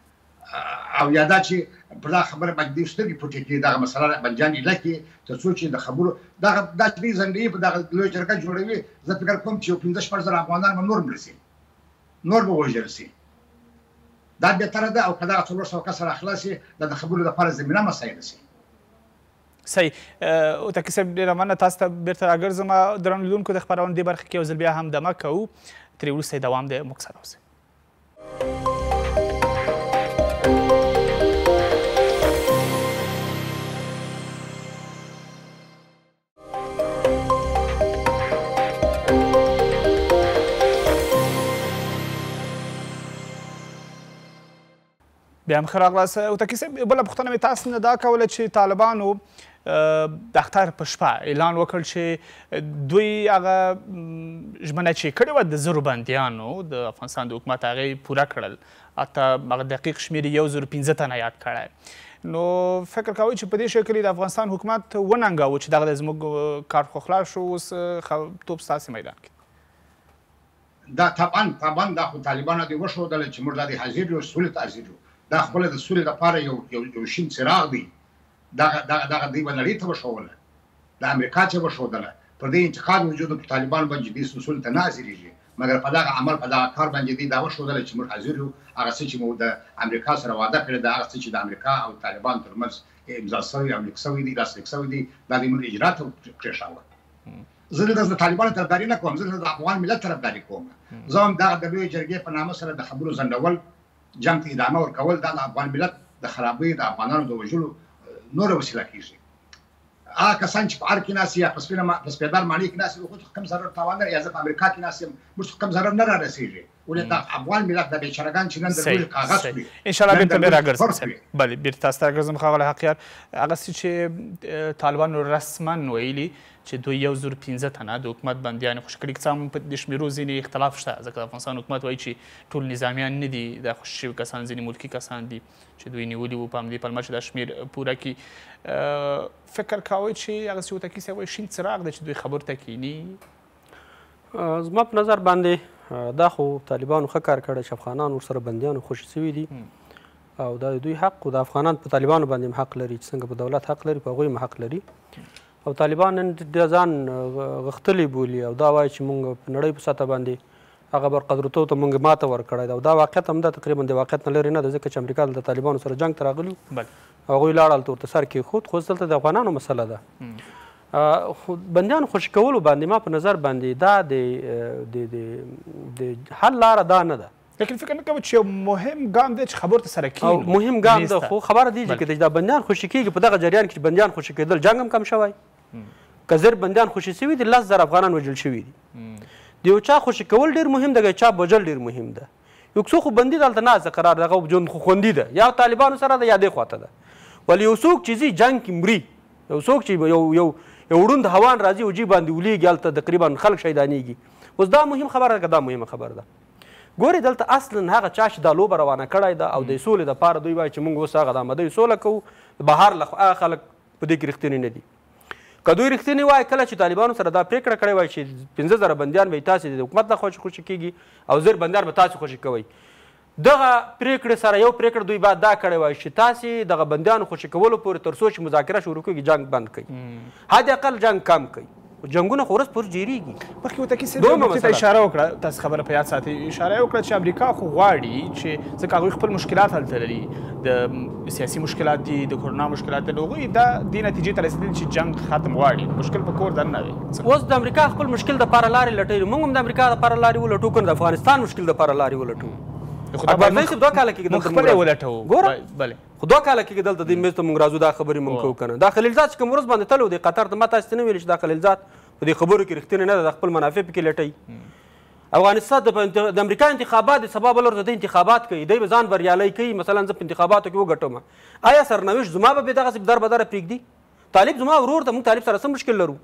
او یادا چې په دا خبره باندې سترګې پټې کړي دغه مسله بنجان ایله کړي تر څو چې د خبرو دغه دا چې زنډې په دغه لویه جرګه جوړوي زه فکر کوم چې 15 زره افغانان به نور مړه شي نور به وژل شي دا بهتره ده او که دغه 400 کس راخلاص شي د خبرو دپاره زمینه مسایل شي صحیح هوتکي صاحب ډېره مننه تاسو ته بېرته راګرځم درنو لیدونکو د خپرونې دې برخې کې یو ځل بیا هم دمه کوو ترې وروسته یې دوام دی موږ سره اوسئ بیا هم ښه راغلاست هوتکي صاحب بله پوښتنه مې تاسو نه دا کوله چې طالبانو د اختر په شپه اعلان وکړ چې دوی هغه ژمنه چې کړې وه د 1000 بندیانو د افغانستان د حکومت هغه یې پوره کړل حتی هغه دقیق شمېر یې 1015 تنه یاد کړی نو فکر کوئ چې په دې شکل د افغانستان حکومت وننګاوه چې دغه زموږ کار خو خلاص شو اوس توپ ستاسې میدان کې دا طبعا دا خو طالبانو دې وښودله چې موږ دا د حاضر یو سولې ته حاضر یو دا خپله د سولې لپاره یو شین څراغ دی دغه دوی به نړۍ ته وښوله د امریکا چې وښودله پر دې انتقاد وجود په طالبانو باندې دې سولې ته نه حاضرېږي مګر په دغه عمل په دغه کار باندې دوی دا وښودله چې موږ حاضر یو هغه څه چې موږ د امریکا سره وعده کړې ده هغه څه چې د امریکا او طالبانو ترمنځ امضا شوي او لیک شوي دي لاسلیک شوي دي دا دوی موږ اجرا ته پرېښاوه زه دلته د طالبانو طرفداري نه کوم زه د افغان ملت طرفداري کوم زه هم دغه د لویې جرګې په نامه سره د خبرو ځنډول جنګ ته ادامه ورکول دا د افغان ملت د خرابۍ د افغانانو د وژلو نوره وسیله کېږي هغه کسان چې په ار کې ناست یا په سپېدار ماڼۍ کې ناست خو کم ضرر تاوان لري یا زه په امریکا کې ناست یم موږ کم ضرر نه رارسېږي ولې د افغان ملت د بیچارهګان چې نن د روی کاغذ کړي انشاءالله بېرته بیا راګرځم بلې بېرته تاسو ته راګرځم ښاغلی حقیار هغه څه چې طالبانو رسما ویلي چې دوی 1015 تنه د حکومت بندیان خوشي کړي که څه هم په دې شمېرو ځینې اختلاف شته ځکه د افغانستان حکومت وایي چې ټول نظامیان نه دي دا خوشي شوي کسان ځینې ملکي کسان دي چې دوی نیولي وو په همدې پلمه چې دا شمېر پوره کړي فکر کوئ چې هغه چې هوتکي صاحب وایي شین څراغ دی چې دوی خبرو ته کښېني زما په نظر باندې دا خو طالبانو ښه کار کړی چې افغانان ورسره بندیانو خوشي شوي دي او دا د دوی حق و د افغانان په طالبانو باندې هم حق لري چې څنګه په دولت حق لري په هغوی هم حق لري او طالبان نن د ځان غښتلي بولي او دا وایي چې موږ په نړۍ په سطح باندې هغه برقدرتوب ته موږ ماته ورکړی ده او دا واقعیت هم ده تقریبا د واقعیت نه لرې نه ده ځکه چې امریکا د طالبانو سره جنګ ته راغلي هغوی لاړل ته ورته سر کېښود خو دلته د افغانانو مسله ده بندیانو خوشي کولو باندې ما په نظر باندې دا د حل لاره دا نه ده لیکن فکر نه کوم چې یو مهم ګام دی چې خبرو ته سره کېنو مهم ګام ده خو خبره دی چې دا بندیان خوشي کېږي په دغه جریان کې چې بندیان خوشي کېدل جنګ هم کم شوی که زر بندیان خوشي شوي دي 10,000 افغانان وژل شوي دي د یو چا خوشي کول ډېر مهم ده که چا وژل ډېر مهم ده یو څوک خو بندي دلته ناسته قرار دغه ژوند خو خوندي ده یا طالبانو سره ده یا دې خواته ده ولې یو څوک چې ځي جنګ کې مري یو څوک چې یو وړوند هوان راځي او جي باندې ولېږي هلته تقریبا خلک شهیدانېږي اوس دا مهم خبره ده که دا مهمه خبره ده ګورې دلته اصلا هغه چا چې دا لوبه روانه کړی ده او د سولې دپاره دوی وایي چې موږ اوس هغه د آمدۍ سوله کوو بهر له هغه خلک په دې کې رښتیني نه دي که دوی رښتینې وایي کله چې طالبانو سره دا پرېکړه کړې وای چې 15,000 بندیان به یې تاسې د حکومت نه خوشي کېږي او 1000 بندیان به تاسې خوشي کوئ دغه پرېکړې سره یو پرېکړه دوی باید دا کړې وای چې تاسې دغه بندیانو خوشي کولو پورې تر څو چې مذاکره شروع کېږي جنګ بند کړئ حد اقل جنګ کم کړئ جنګونه خو ورځ پر جیریږي مخکې هوتکي صاحب نقطې ته اشاره وکړه تاسو خبره په یاد ساتئ اشاره وکړه چې امریکا خو غواړي چې ځکه هغوی خپل مشکلات هلته لري د سیاسي مشکلات دي د کرونا مشکلات دي هغوی دا دې نتیجې ته رسېدلي چې جنګ ختم غواړي مشکل په کور دننه دی اوس د امریکا خپل مشکل دپاره لارې لټوي موږ هم د امریکا دپاره لارې ولټو که د افغانستان مشکل دپاره لارې ولټو اکبرزی صاحب 2 کاله کېږي دلته خپله یې ولټوو ګوره خو 2 کاله کېږي دلته دې میز ته موږ راځو دا خبرې موږ کوو که نه دا خلیلزاد چې کوم ورځ باندې تللی و د قطر ته ما تاسې ته نه ویلې چې دا خلیلزاد په دې خبرو کې رښتینې نه ده د خپل منافع پکې لټوي افغانستان د امریکا انتخابات د سبا بل ورځ د انتخابات کوي دی به ځان بریالی کوي مثلا زه په انتخاباتو کې وګټم آیا سرنوشت زما به دغسې در بدره پرېږدي طالب زما ورور ته موږ طالب سره څه مشکل لرو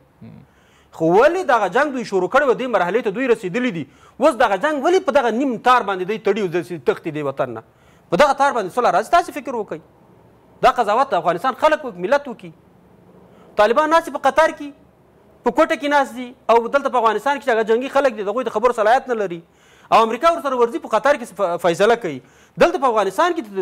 خو ولې دغه جنګ دوی شروع کړی و دې مرحلې ته دوی رسېدلي دي اوس دغه جنګ ولې په دغه نیم تار باندې دوی تړي تښتي دی وطن نه په دغه تار باندې صلح راځي تاسې فکر وکړئ دا قضاوت د افغانستان خلک ملت وکړي طالبان ناستې په قطر کې په کوټه کې ناست دي او دلته په افغانستان کې چې هغه جنګي خلک دي د هغوی د خبرو صلاحیت نه لري او امریکا ورسره ورځي په قطر کې فیصله کوي دلته په افغانستان کې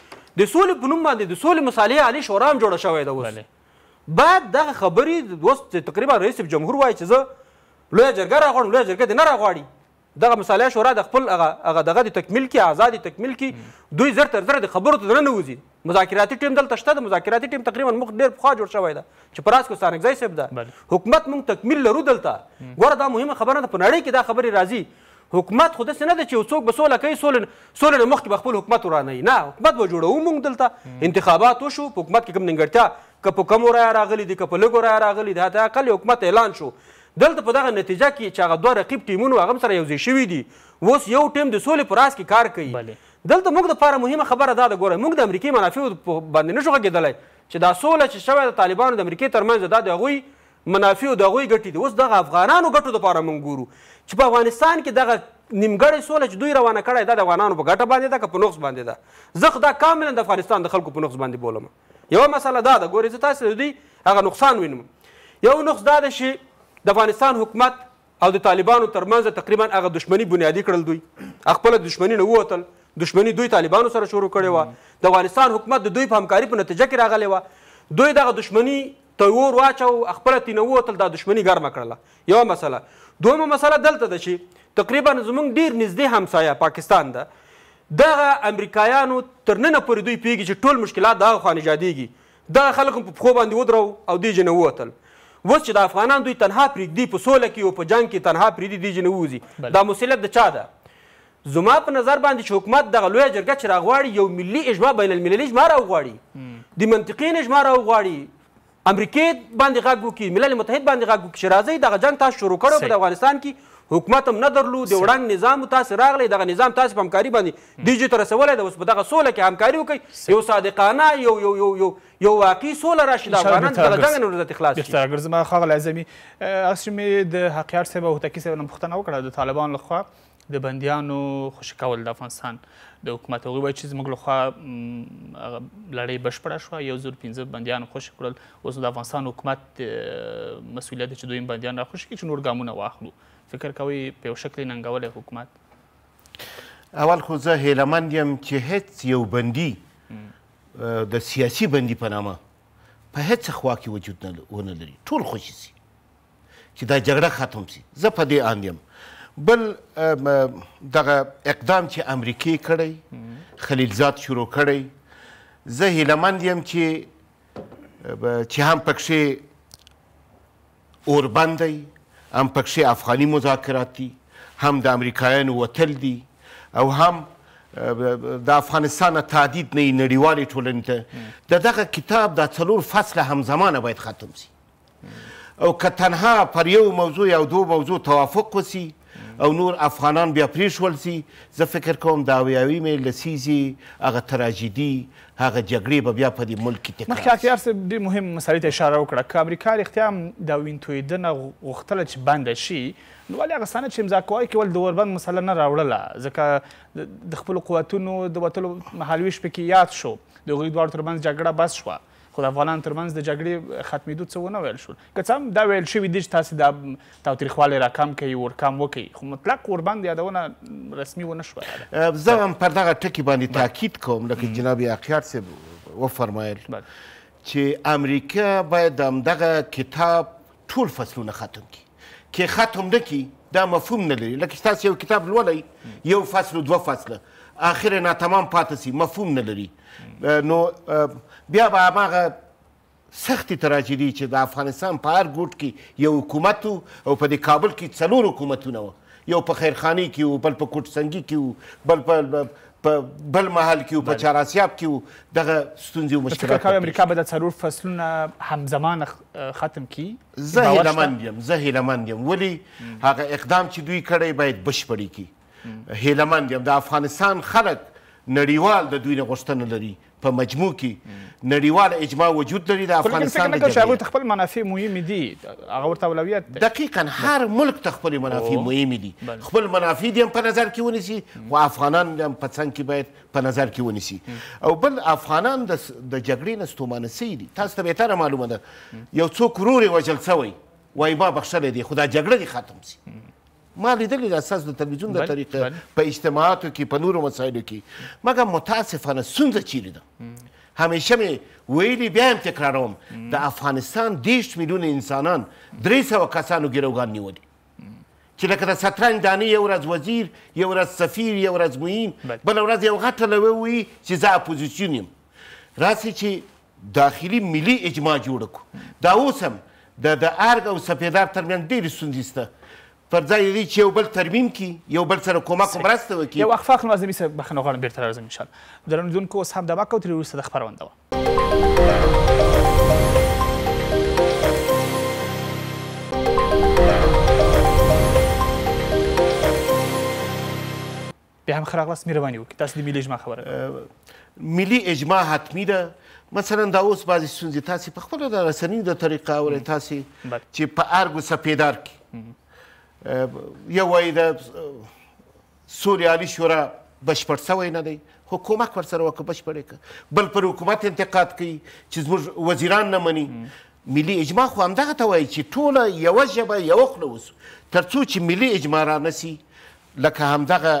د سولې په نوم باندې د سولې مصالحې عالي شورا هم جوړه شوې ده اوس باید دغه خبرې اوس تقریبا رئیس جمهور وایي چې زه لویه جرګه راغواړم لویه جرګه دې نه راغواړي دغه مصالحه شورا د خپل هغه دغه د تکمیل کې آزادي تکمیل کې دوی زر تر زره د خبرو ته نه نوځي مذاکراتي ټیم دلته شته د مذاکراتي ټیم تقریبا موږ ډېر پخوا جوړ شوی ده چې په راز کې ستانکزی صاحب ده حکومت موږ تکمیل لرو دلته ګوره دا مهمه خبره ده په نړۍ کې دا خبرې راځي حکومت خو داسې نه ده چې یو څوک به سوله کوي سوله نه مخکې به خپل حکومت ورانوي نه حکومت به جوړوو موږ دلته انتخابات وشو په حکومت کې کوم نیمګړتیا که په کمو رایه راغلي دي که په لږو رایه راغلي دي حتی اقل حکومت اعلان شو دلته په دغه نتیجه کې چې هغه 2 رقیب ټیمونو هغه هم سره یوځای شوي دي اوس یو ټیم د سولې په راز کې کار کوي دلته موږ دپاره مهمه خبره دا ده ګوره موږ د امریکې منافعو باندې نشو غږېدلی چې دا سوله چې شوې د طالبانو د امریکې ترمنځ دا د هغوی منافعو د هغوی ګټې دي اوس دغه افغانانو ګټو دپاره موږ ګورو چې په افغانستان کې دغه نیمګړې سوله چې دوی روانه کړی دا د افغانانو په ګټه باندې ده که په نقص باندې ده زه خو دا کاملا د افغانستان د خلکو په نقص باندې بولم یوه مسله دا ده ګورې زه تاسې د دوی هغه نقصان وینم یو نقص دا ده چې د افغانستان حکومت او د طالبانو ترمنځ تقریبا هغه دشمني بنیادي کړل دوی خپله دشمني نه ووتل دشمني دوی طالبانو سره شروع کړې وه د افغانستان حکومت د دوی په همکاري په نتیجه کې راغلی وه دوی دغه دشمني ته اور واچو خپله ترې نه ووتل دا دشمني ګرمه کړله یوه مسله دویمه مسله دلته ده چې تقریبا زموږ ډېر نږدې همسایه پاکستان ده دغه امریکایانو تر ننه پورې دوی پوهېږي چې ټول مشکلات د هغه خوا نژادېږي دغه خلک هم په پښو باندې ودرو او دوی جې نه ووتل اوس چې د افغانان دوی تنها پرېږدي په سوله کې او په جنګ کې تنها پرېږدي دوی جې نه ووځي دا مسؤلیت د چا ده زما په نظر باندې چې حکومت دغه لویه جرګه چې راغواړي یو ملي اجماع بین المللي اجماع راوغواړي د منطقین اجماع راوغواړي امریکې باندې غږ وکړي ملل متحد باندې غږ وکړي چې راځئ دغه جنګ تاسو شروع کړی په افغانستان کې حکومت هم نه درلود د وړاندې نظام تاسې راغلی دغه نظام تاسې په همکاري باندې دوی ته رسولی ده اوس په دغه سوله کې همکاري وکړئ یو صادقانه یو واقعي سوله راشي د افغانان دغه جنګ نه ورځ خلاص شي اگر زما ښاغلی اعظمي هسې مې د حقیار صاحب او هوتکي صاحب نه پوښتنه وکړه د طالبانو لخوا د بندیانو خوشي کول د افغانستان د حکومت هغوی وایي چې زموږ لخوا لړۍ بشپړه شوه 1015 بندیان خوشي کړل اوس د افغانستان حکومت مسؤلیت چې دوی بندیان راخوشي کړي چې نور ګامونه واخلو فکر کوئ په یو شکل یې ننګولی حکومت اول خو زه هیلهمند یم چې هیڅ یو بندي د سیاسي بندي په نامه په هیڅ خوا کې وجود ونه لري ټول خوشي سي چې دا جګړه ختم سي زه په دې اند یم بل دغه اقدام چې امریکې کړی خلیلزاد شروع کړی زه هیلهمند یم چې هم پکښې اوربند دی هم پکښې افغاني مذاکرات دي هم د امریکایانو وتل دي او هم د افغانستان تهدید نه نړیوالې ټولنې ته د دغه کتاب دا 4 فصله همزمانه باید ختم سي او که تنها پر یو موضوع یا 2 موضوع توافق وسي او نور افغانان بیا پرېښول سي زه فکر کوم د اویاومې لسیزې هغه تراژیدي هغه جګړې به بیا په دې ملک کې تکرار مخکې اختیار صاحب ډېر مهم مسلې ته اشاره وکړه که امریکا رښتیا هم دا وین تویېدنه غوښتله چې بنده شي نو ولې هغه ستانه چې امضا کوای کول د اوربند مسله نه راوړله ځکه د خپلو قوتونو د وتلو مهالویش پکې یاد شو د هغوی دواړو ترمنځ جګړه بس شوه خو د افغانانو ترمنځ د جګړې ختمېدو څه ونه ویل شول که څه هم دا ویل شوي دي چې تاسې دا تاوتریخوالی راکم کوئ ورکم وکړئ خو مطلق اوربند یادونه رسمي ونه شوه زه هم پر دغه ټکي باندې تاکید کوم لکه جناب اخیار صاحب وفرمایل چې امریکا باید د همدغه کتاب ټول فصلونه ختم کړي که ختم نه کړي دا مفهوم نه لري لکه چې تاسو یو کتاب لولئ یو فصل 2 فصله آخر ناتمام پاتې سي مفهوم نه لري نو بیا به هماغه سختې تراژیدي چې د افغانستان په هر ګوټ کې یو حکومت و او په دې کابل کې 4 حکومتونه وه یو په خیرخانې کې و بل په کوټسنګي کې و بل په بل محل کې و په چهاراسیاب کې و دغه ستونزې او مشکلات فکر کوئ امریکا به دا 4 فصلونه همزمانه ختم کړي زه هیلهمند یم ولې هغه اقدام چې دوی کړی باید بشپړی کړي هیلهمند یم د افغانستان خلک نړیوال د دوی نه غوښتنه لري په مجموع کې نړیواله اجماع وجود لري د افغانستان د جګړې هغوی ته خپل منافع مهمې دي هغه ورته اولویت دی دقیقا هر ملک ته خپلې منافع مهمې دي خپل منافع دې هم په نظر کې ونیسي خو افغانان هم په څنګ کې باید په نظر کې ونیسي او بل افغانان د جګړې نه ستومانه سوي دي تاسو ته بهتره معلومه ده یو څوک ورور یې وژل سوی وایي ما بخښلی دی خو دا جګړه دې ختم سي ما لیدلی ده اساس د تلویزیون د طریقه په اجتماعاتو کې په نورو مسایلو کې مګر متاسفانه ستونزه چیرې ده همیشه مې ویلي بیا هم تکراروم د افغانستان 10 میلیونه انسانان 300 کسانو ګروګان نیولي چې لکه د سترنج دانې یو ورځ وزیر یو ورځ سفیر یو ورځ معین بله ورځ یو غټه لوی وایي چې زه اپوزیسیون یم راسي چې داخلي ملي اجماع جوړه کړو دا اوس هم د ارګ او سپېدار ترمنځ ډېرې ستونزې شته پر ځای دی چې یو بل ترمیم کړي یو بل سره کومک او مرسته وکړي یو وقفه اخلو اعظمي صاحب بخښنه غواړم بیرته راځم انشاءالله درنو لیدونکو اوس هم دمه کوو ترې وروسته د خپرونده وه بیا هم ښه راغلاست مهرباني وکړئ تاسو د ملي اجماع خبره ملي اجماع حتمي ده مثلا دا اوس بعضې ستونزې تاسې په خپله د رسنیو د طریقه اورئ تاسې چې په ارګ و سپېدار کې یو وایي د سولې عالي شورا بشپړ سوی نه دی حکومت ورسره وکړه بشپړ یې کړه بل پر حکومت انتقاد کوي چې زموږ وزیران نه مني ملي اجماع خو همدغه ته وایي چې ټوله یوه ژبه یوه خوله اوسو تر څو چې ملي اجماع رانسي لکه همدغه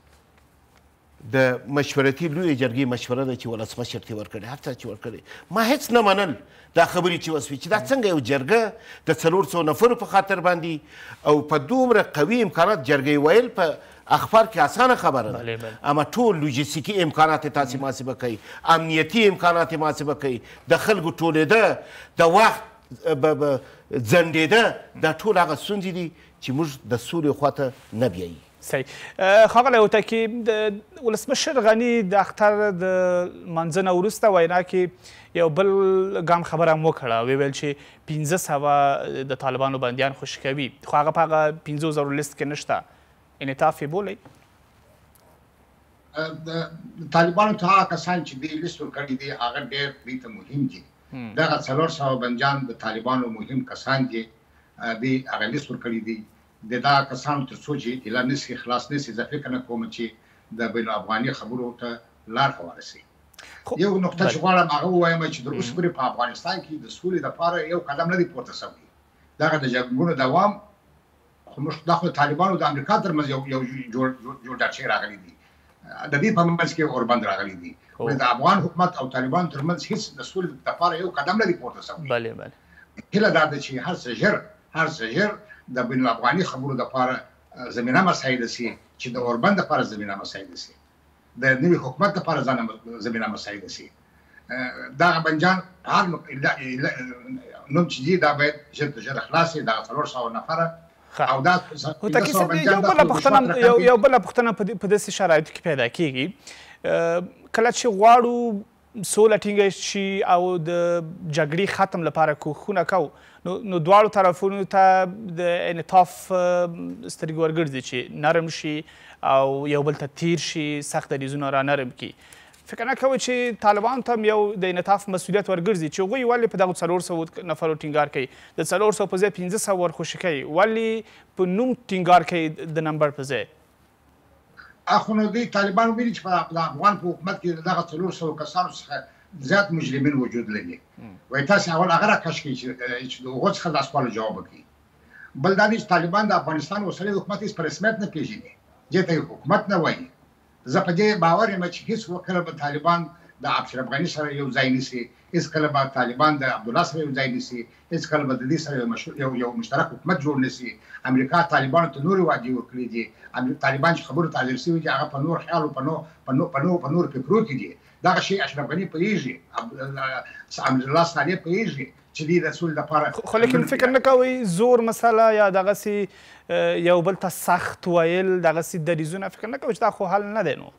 د مشورتي لویې جرګې مشوره ده چې ولسمشر ته یې ورکړې هر څه چې ورکړې ما هېڅ نه منل دا خبرې چې وسوي چې دا څنګه یو جرګه د 400 نفرو په خاطر باندې او په دومره قوي امکانات جرګې ویل په اخبار کې اسانه خبره ده اما ټول لوجستیکي امکانات یې تاسې محاسبه کوي امنیتي امکانات یې محاسبه کوي د خلکو ټولېده د وخت ځنډېده دا ټول هغه ستونزې دي چې موږ د سولې خواته نه بیایي صحیح ښاغلی هوتکي د ولسمشر غني د اختر د لمانځه نه وروسته وینا کې یو بل ګام خبره هم وکړه ویې ویل چې 500 د طالبانو بندیان خوشي کوي خو هغه په هغه 500 لیست کې نشته انعطاف یې بولئ د طالبانو ته هغه کسان چې دې لیست ورکړي دي هغه ډېر دوی ته مهم دي دغه 400 بندیان د طالبانو مهم کسان دي دې هغه لیست ورکړي دي د دا کسانو تر څو چې اعلان نشي خلاص نشي زه فکر نه کوم چې د بین افغاني خبرو ته لار هواره شي یو نقطه چې غواړم هغه ووایم چې د اوس پورې په افغانستان کې د سولې لپاره یو قدم نه دی پورته شوی دغه د جنګونو دوام خو موږ د طالبانو د امریکا ترمنځ یو جوړ ډاچې راغلي دي د دې په منځ کې اوربند راغلي دي د افغان حکومت او طالبانو ترمنځ هیڅ د سولې لپاره یو قدم نه دی پورته شوی بله هیله دا ده چې هر څه ژر د بین الافغاني خبرو لپاره زمینه مساعده شي چې د اوربند لپاره زمینه مساعده شي د نوي حکومت لپاره زمینه مساعده شي دغه بندیان هر نوم چې دي دا باید ژر خلاص شي دغه 400 نفره او دا هوتکي صاحب یو بله پوښتنه په داسې شرایطو کې پیدا کېږي کله چې غواړو سوله ټینګه شي او د جګړې ختم لپاره کوښښونه کوو نو دواړو طرفونو ته د انعطاف سترګې ورګرځي چې نرم شي او یو بل ته تیر شي سخت دریځونه را نرم کړي فکر نه کوئ چې طالبانو ته هم یو د انعطاف مسؤلیت ورګرځي چې هغوی ولې په دغو 400 نفرو ټینګار کوي د 400 په ځای 500 ورخوشي کوي ولې په نوم ټینګار کوي د نمبر په ځای اخو نو دوی طالبان ویلي چې په افغان په حکومت کې دغه 400 کسانو څخه زیات مجرمین وجود لري وایي تاسې اول هغه راکش کړئ چې د هغو څخه د سوالو جواب وکړي بل دا دی چې طالبان د افغانستان اوسنی حکومت هېڅ په رسمیت نه پېژني دې ته حکومت نه وایي زه په دې باور یم چې هېڅ کله به طالبان د اشرف غني سره یو ځای نیسي هېڅ کله به طالبان د عبدالله سره یو ځای نیسي هېڅ کله به د دې سره یو مشترک حکومت جوړ نشي امریکا طالبانو ته نورې وعدې ورکړي دي طالبان چې خبرو ته حاضر شوي دي هغه په نور خیال او په نور فکرو کې دي دغه شی اشرف غني پوهېږي عبدالله صالح پوهېږي چې دې د سولې لپاره خو لیکن فکر نه کوئ زور مسله یا دغسې یو بل ته سخت ویل دغسې دریځونه فکر نه کوئ چې دا خو حل نه دی نو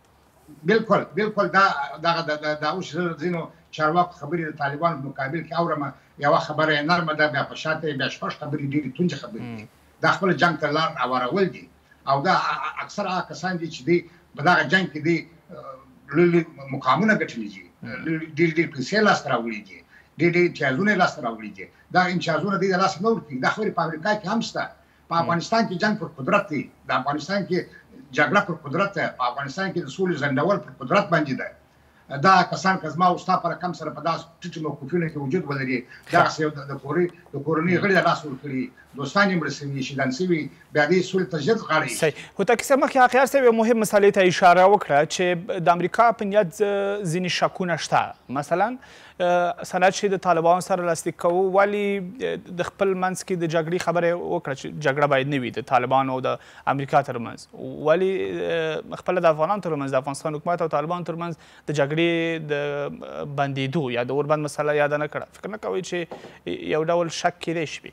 بالکل دا اوس ځینو چارواکو خبرې د طالبانو په مقابل کې اورم یوه خبره یې نرمه ده بیا په شاته بیا شپږ خبرې ډېرې تونجې خبرې دي دا خپل جنګ ته لار هوارول دي او دا اکثر هغه کسان دي چې دوی په دغه جنګ کې دوی لوی مقامونه ګټلي دي ډېر پیسې لاسته راوړي دي ډېر امتیازونه یې لاسته راوړي دي دا امتیازونه دوی د لاسه نه ورکوي دا خبرې په امریکا کې هم شته په افغانستان کې جنګ پر قدرت دی د افغانستان کې جګړه پر قدرت ده په افغانستان کې د سولې ځنډول پر قدرت باندې ده دا کسان که زما او ستا په رقم سره په داسې ټیټو موقفونو کې وجود ولري دغسې یو د کورنۍ غړي د لاس ورکړي دوستان یې مړه شوي شهیدان شوي بیا دې سولې ته ژر غاړه صحیح هوتکي صاحب مخکې هغه صاحب یو مهم مسئلې ته اشاره وکړه چې د امریکا په نیت ځینې شکونه شته مثلا سند چې د طالبانو سره لاسلیک کوو ولې د خپل منځ کې د جګړې خبرې وکړه چې جګړه باید نه وي د طالبانو او د امریکا ترمنځ ولې خپله د افغانانو ترمنځ د افغانستان حکومت او طالبانو ترمنځ د جګړې د بندېدو یا د اوربند مسله یاده نه کړه فکر نه کوئ چې یو ډول شک کیدی شي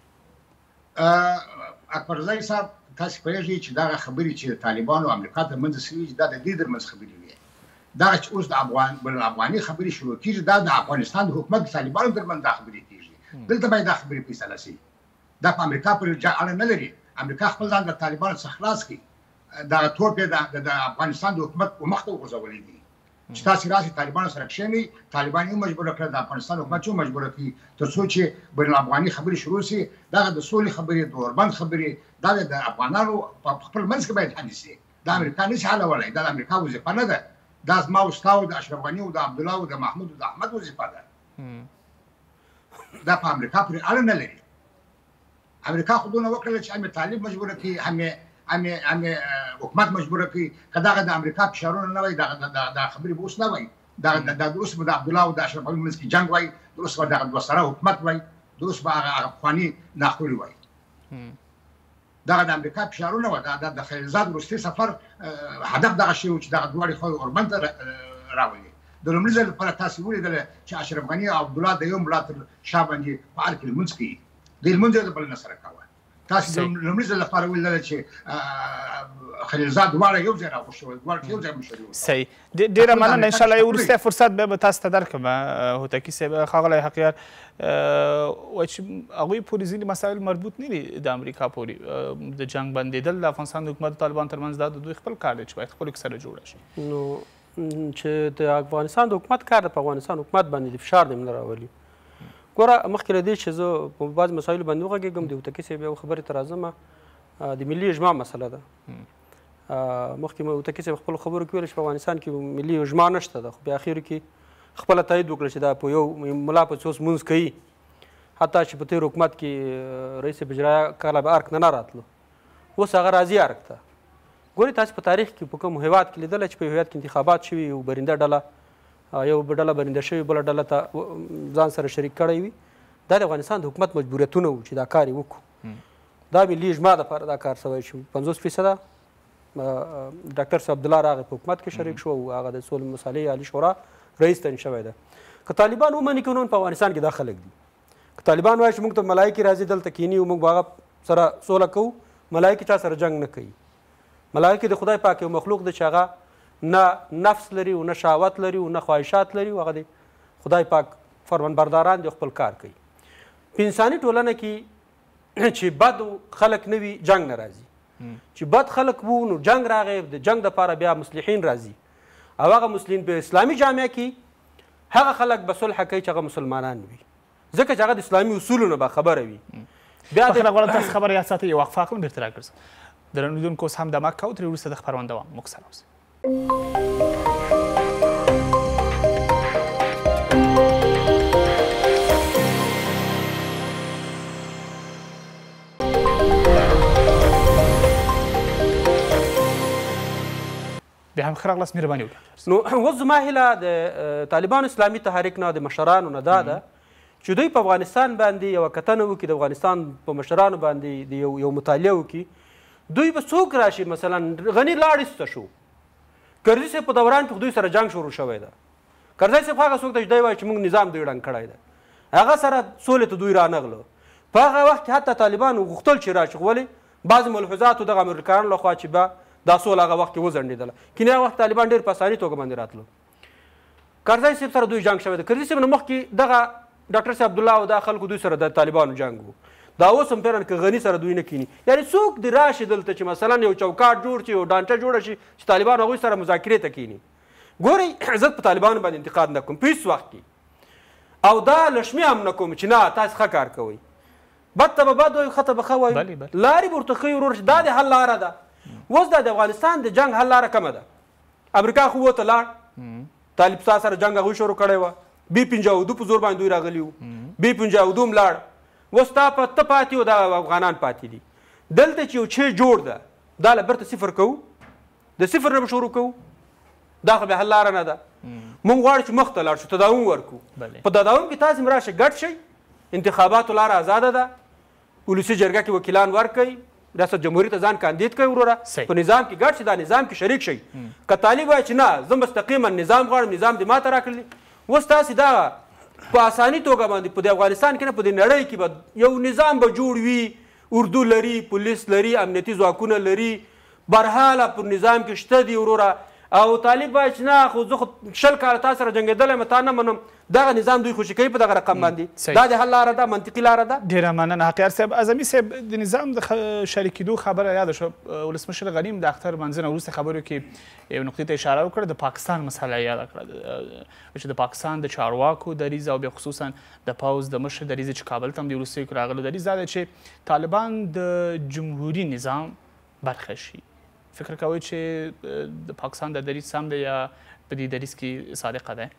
اکبرزی صاحب تاسې پوهېږئ چې دغه خبرې چې د طالبانو او امریکا ترمنځ شوي دا د دې ترمنځ خبرې وې دغه چې اوس د بین الافغاني خبرې شروع کېږي دا د افغانستان د حکومت د طالبانو ترمنځ دا خبرې کېږي دلته باید دا خبرې فیصله شي دا په امریکا پورې اړه نه لري امریکا خپل ځان د طالبانو څخه خلاص کړي دغه توپ یې د افغانستان د حکومت په مخ ته وغورځولی دي چې تاسې راسئ طالبانو سره کښېنئ طالبان یې مجبوره کړه د افغانستان حکومت یې مجبوره کړي تر څو چې بین الافغاني خبرې شروع سي دغه د سولې خبرې د اوربند خبرې دا د افغانانو په خپل منځ کې باید حل سي د امریکا نشي حلولی دا د امریکا وظیفه نه ده دا زما او ستا او د اشرف غني او د عبدالله او د محمود او د احمد وظیفه ده دا په امریکا پورې اړه نه لري امریکا خو دونه وکړله چې هم طالب مجبوره کړي هم حکومت مجبوره کړي که دغه د امریکا فشارونه نه وای دا خبرې به اوس نه وای دا اوس به د عبدالله او د اشرف غني منځ کې جنګ وای اوس به دغه دوه سره حکومت وای اوس به هغه پخواني ناخوړي وای دغه د امریکا فشارونه وه د خلیلزاد وروستي سفر هدف دغه شی و چې دغه دواړې خواوې اوربند ته راولي د لومړي ځل لپاره تاسې ولیدله چې اشرف غني او عبدالله د یو ملا تر شا باندې په هر کې لمونځ کوي دوی لمونځ یې د بل نه سره کوه تاسې لومړي ځل لپاره ولیدله چې خلیلزاد دواړه یو ځای راغوښتي ول دواړه یو ځای مشري وکړه صحیح ډېره مننه انشاءالله یو وروستی فرصت بیا به تاسو ته درکړم هوتکي صاحب ښاغلی حقیار وایي چې هغوی پورې ځینې مسایل مربوط نه دي د امریکا پورې د جنګ بندېدل د افغانستان د حکومت طالبان ترمنځ دا د دوی خپل کار دی چې باید خپلو کې سره جوړه شي نو چې د افغانستان د حکومت کار د په افغانستان حکومت باندې د فشار دی نه راولي ګوره مخکې له دې چې زه په بعض مسایلو باندې وغږېږم د هوتکي صاحب یو خبرې ته راځم د ملي اجماع مسله ده مخکې هوتکي صاحب خپلو خبرو کې ویل چې په افغانستان کې ملي اجماع نشته ده خو په اخرو کې خپله تایید وکړه چې دا په یو ملا په څوس مونځ کوي حتی چې په تېر حکومت کې رئیس اجرایه کله به ارګ ته نه راتلو اوس هغه راځي ارګ ته ګورې تاسې په تاریخ کې په کوم هېواد کې لیدلی چې په یو هېواد کې انتخابات شوي یو برنده ډله یو ډله برنده شوې بله ډله ته ځان سره شریک کړی وي دا د افغانستان د حکومت مجبوریتونه وو چې دا کار یې وکړو دا ملي اجماع دپاره دا کار سوی شو 50% ډاکټر صاحب عبدالله راغی په حکومت کې شریک شو او هغه د صلح مصالحې عالي شورا رئیس تعین شوی ده که طالبان ومني که نه په افغانستان کې دا خلک دي که طالبان وایي چې موږ ته ملایکې راځي دلته کینی او موږ به هغه سره سوله کوو ملایکې چا سره جنګ نه کوي ملایکې د خدای پاک یو مخلوق دی چې هغه نه نفس لري او نه شهوت لري او نه خواهشات لري او هغه د خدای پاک فرمانبرداران دي خپل کار کوي په انساني ټولنه کې چې بد خلک نه وي جنګ نه راځي چې بد خلک وو نو جنګ راغی د جنګ دپاره بیا مصلحین راځي او هغه مسلمین په اسلامي جامعه کې هغه خلک به صلح کوي چې هغه مسلمانان وي ځکه چې هغه د اسلامي اصولو نه باخبره وي بیا غواړم تاسو خبره یاد ساتئ یو وقفه اخلم بیرته راګرځم درنو لیدونکو اوس هم دمک کوو ترې وروسته د خپرونه دوام موږ سره اوسئ بیا هم ښه راغلاست مهرباني وکړه نو اوس زما هیله د طالبانو اسلامي تحریک نه د مشرانو نه دا ده چې دوی په افغانستان باندې یوه کتنه وکړي د افغانستان په مشرانو باندې د یو مطالعه وکړي دوی به څوک راشي مثلا غني لاړ ایسته شو کرزي صاحب په دوران کې دوی سره جنګ شروع شوی ده کرزي صاحب هغه څوک دی چې دی وایي چې موږ نظام دوی ړنګ کړی ده هغه سره سولې ته دوی رانغلو په هغه وخت کې حتی طالبانو غوښتل چې راشي ولې بعضې ملحوظاتو دغه امریکایانو لخوا چې به دا سوله هغه وخت کې وځنډېدله کینې هغه وخت طالبان ډېر په اساني توګه باندې راتلو کرزي صاحب سره دوی جنګ شوی ده کرزي صاحب نه مخکې دغه ډاکټر صاحب عبدالله او دا خلکو دوی سره د طالبانو جنګ و دا اوس هم پیران که غني سره دوی نه کینی یعنی څوک دې راشي دلته چې مثلا یو چوکاټ جوړ شي یو ډانټه جوړه شي چې طالبان هغوی سره مذاکرې ته کینی ګورئ زه په طالبانو باندې انتقاد نه کوم په هېڅ وخت کې او دا لشمې هم نه کوم چې نه تاسې ښه کار کوئ بد ته به بد وایو ښه ته به ښه وایو لارې به ورته ښیي ورور دا د حل لاره ده اوس دا د افغانستان د جنګ حل لاره کمه ده امریکا خو وته لاړ طالب ستا سره جنګ هغوی شروع کړی وه بي 52 په زور باندې دوی راغلي وو بي 52 هم لاړ اوس تا ته پاتې و دا افغانان پاتې دي دلته چې یو شی جوړ ده دا له برته صفر کوو د صفر نه به شروع کوو دا خو بیا حل لاره نه ده موږ غواړو چې مخ ته لاړ شو تداوم ورکړو په تداوم کې تاسې هم راشئ ګډ شئ انتخاباتو لاره ازاده ده ولسي جرګه کې وکیلان ورکوئ ریاست جمهوري ته ځان کاندید کوئ وروره په نظام کې ګډ شئ دا نظام کې شریک شئ که طالب وایي چې نه زه مستقیما نظام غواړم نظام دې ما ته راکړلی اوس تاسې دا په اساني توګه باندې په د افغانستان کې نه په دې نړۍ کې به یو نظام به جوړ وي اردو لري پولیس لري امنیتي ځواکونه لري برحاله پر نظام کې شته دي وروره او طالب وایي چې نه خو زه خو 20 کاله تا سره جنګېدلی یم تا نه منم دغه نظام دوی خوشي کوي په دغه رقم باندې دا د حل لاره ده منطقي لاره ده. ډېره مننه حقیار صاحب. اعظمي صاحب د نظام د شریکېدو خبره یاده شوه. ولسمشر غنیم د اختر منځ نه وروسته خبرو کې یو نقطې ته اشاره وکړه د پاکستان مسله یاده کړه چې د پاکستان د چارواکو دریځ او بیا خصوصا د پوځ د مشر دریځ چې کابل ته هم د وروستیو کې راغلو دریځ دا ده چې طالبان د جمهوري نظام برخه شي. فکر کوئ چې د پاکستان د دریځ سم دی یا په دې دریځ کې صادقه دی؟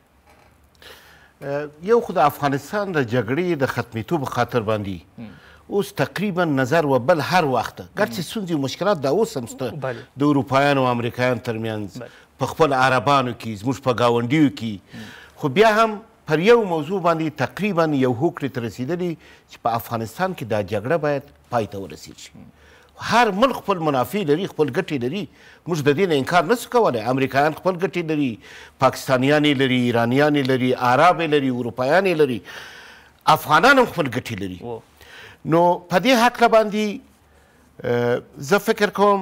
یو خو د افغانستان د جګړې د ختمېدو په خاطر باندې اوس تقریبا نظر و بل هر وخت ګرچې ستونزې او مشکلات دا اوس هم شته د اروپایانو او امریکایانو ترمنځ په خپل عربانو کې زموږ په ګاونډیو کې خو بیا هم پر یو موضوع باندې تقریبا یو هوکړې ته رسېدلي چې په افغانستان کې دا جګړه باید پای ته ورسېد شي. هر ملک خپل منافع لري خپل ګټې لري موږ د دې نه انکار نشو کولی. امریکایان خپل ګټې لري پاکستانیان یې لري ایرانیان یې لري عرب یې لري اروپایان یې لري افغانان هم خپل ګټې لري. نو په دې هکله باندې زه فکر کوم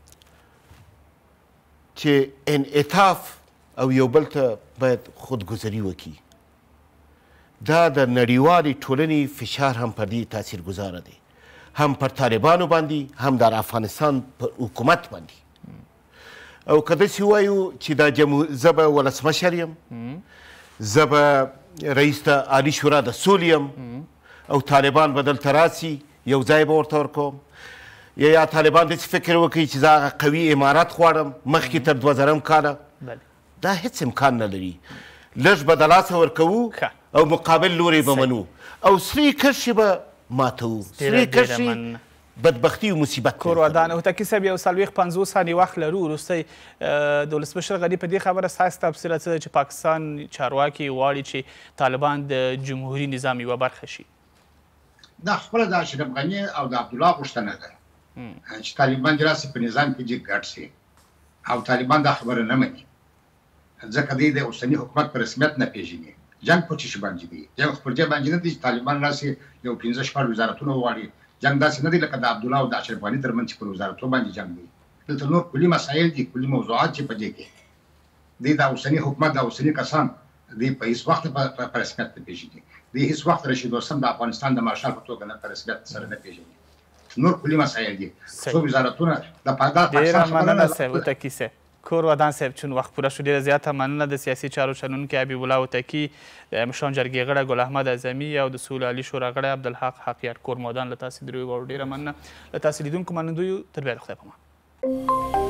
چې انعطاف او یو بل ته باید خودګذري وکړي. دا د نړیوالې ټولنې فشار هم پر دې تاثیرګذاره دی هم پر طالبانو باندې هم در افغانستان پر حکومت باندې. او که داسې ووایو چې دا زه به ولسمشر یم زه به رئیس د عالي شورا د سولې یم او طالبان به دلته راسي یو ځای به ورته ورکوم یا طالبان داسې فکر وکړي چې زه هغه قوي امارت غواړم مخکې تر 2000 کاله دا هېڅ امکان نه لري. لږ به د لاسه ورکوو او مقابل لوری به منو او سرې کرښې به ماتو. سرې کرښې بدبختي او مصیبت کور ودان. هوتکي صاحب یو 40-50 ثانیې وخت لرو وروستی د ولسمشر غني په دې خبره ستاسو تبصره څه ده چې پاکستان چارواکي غواړي چې طالبان د جمهوري نظام یوه برخه شي؟ دا خپله د اشرف غني او د عبدالله غوښتنه ده چې طالبان دې راسي په نظام کې دې ګډ شي او طالبان دا خبره نه مني ځکه دوی د اوسني حکومت په رسمیت نه پېژني. جنګ په څه باندې دی؟ جنګ پر دې باندې نه دی چې طالبان راسي یو 15-16 وزارتونه وغواړي. جنګ داسې نه دی لکه د عبدالله او د اشرف غني ترمنځ چې پر وزارتونو باندې جنګ دی. دلته نور کلي مسایل دي کلي موضوعات چې په دې کې دی د اوسني حکومت د اوسني کسان دی په هېڅ وخت په رسمیت نه پېژني. دی هېڅ وخت رشید دوستم د افغانستان د مارشال په توګه نه په رسمیت سره نه پېژني. نور کلي مسایل دي څو وزارتونه د ډېره مننه صاحب هوتکي صاحب. کور ودان صاحب چون وخت پوره شو ډېره زیاته مننه د سیاسي چارو شنونکي حبیب الله هوتکي د مشران جرګې غړی ګل احمد اعظمي او د سولې عالي شورا غړی عبدالحق حقیار کور مودان له تاسې دریو غواړو ډېره مننه. له تاسې لیدونکو منندویو تر بیا د خدای په امان.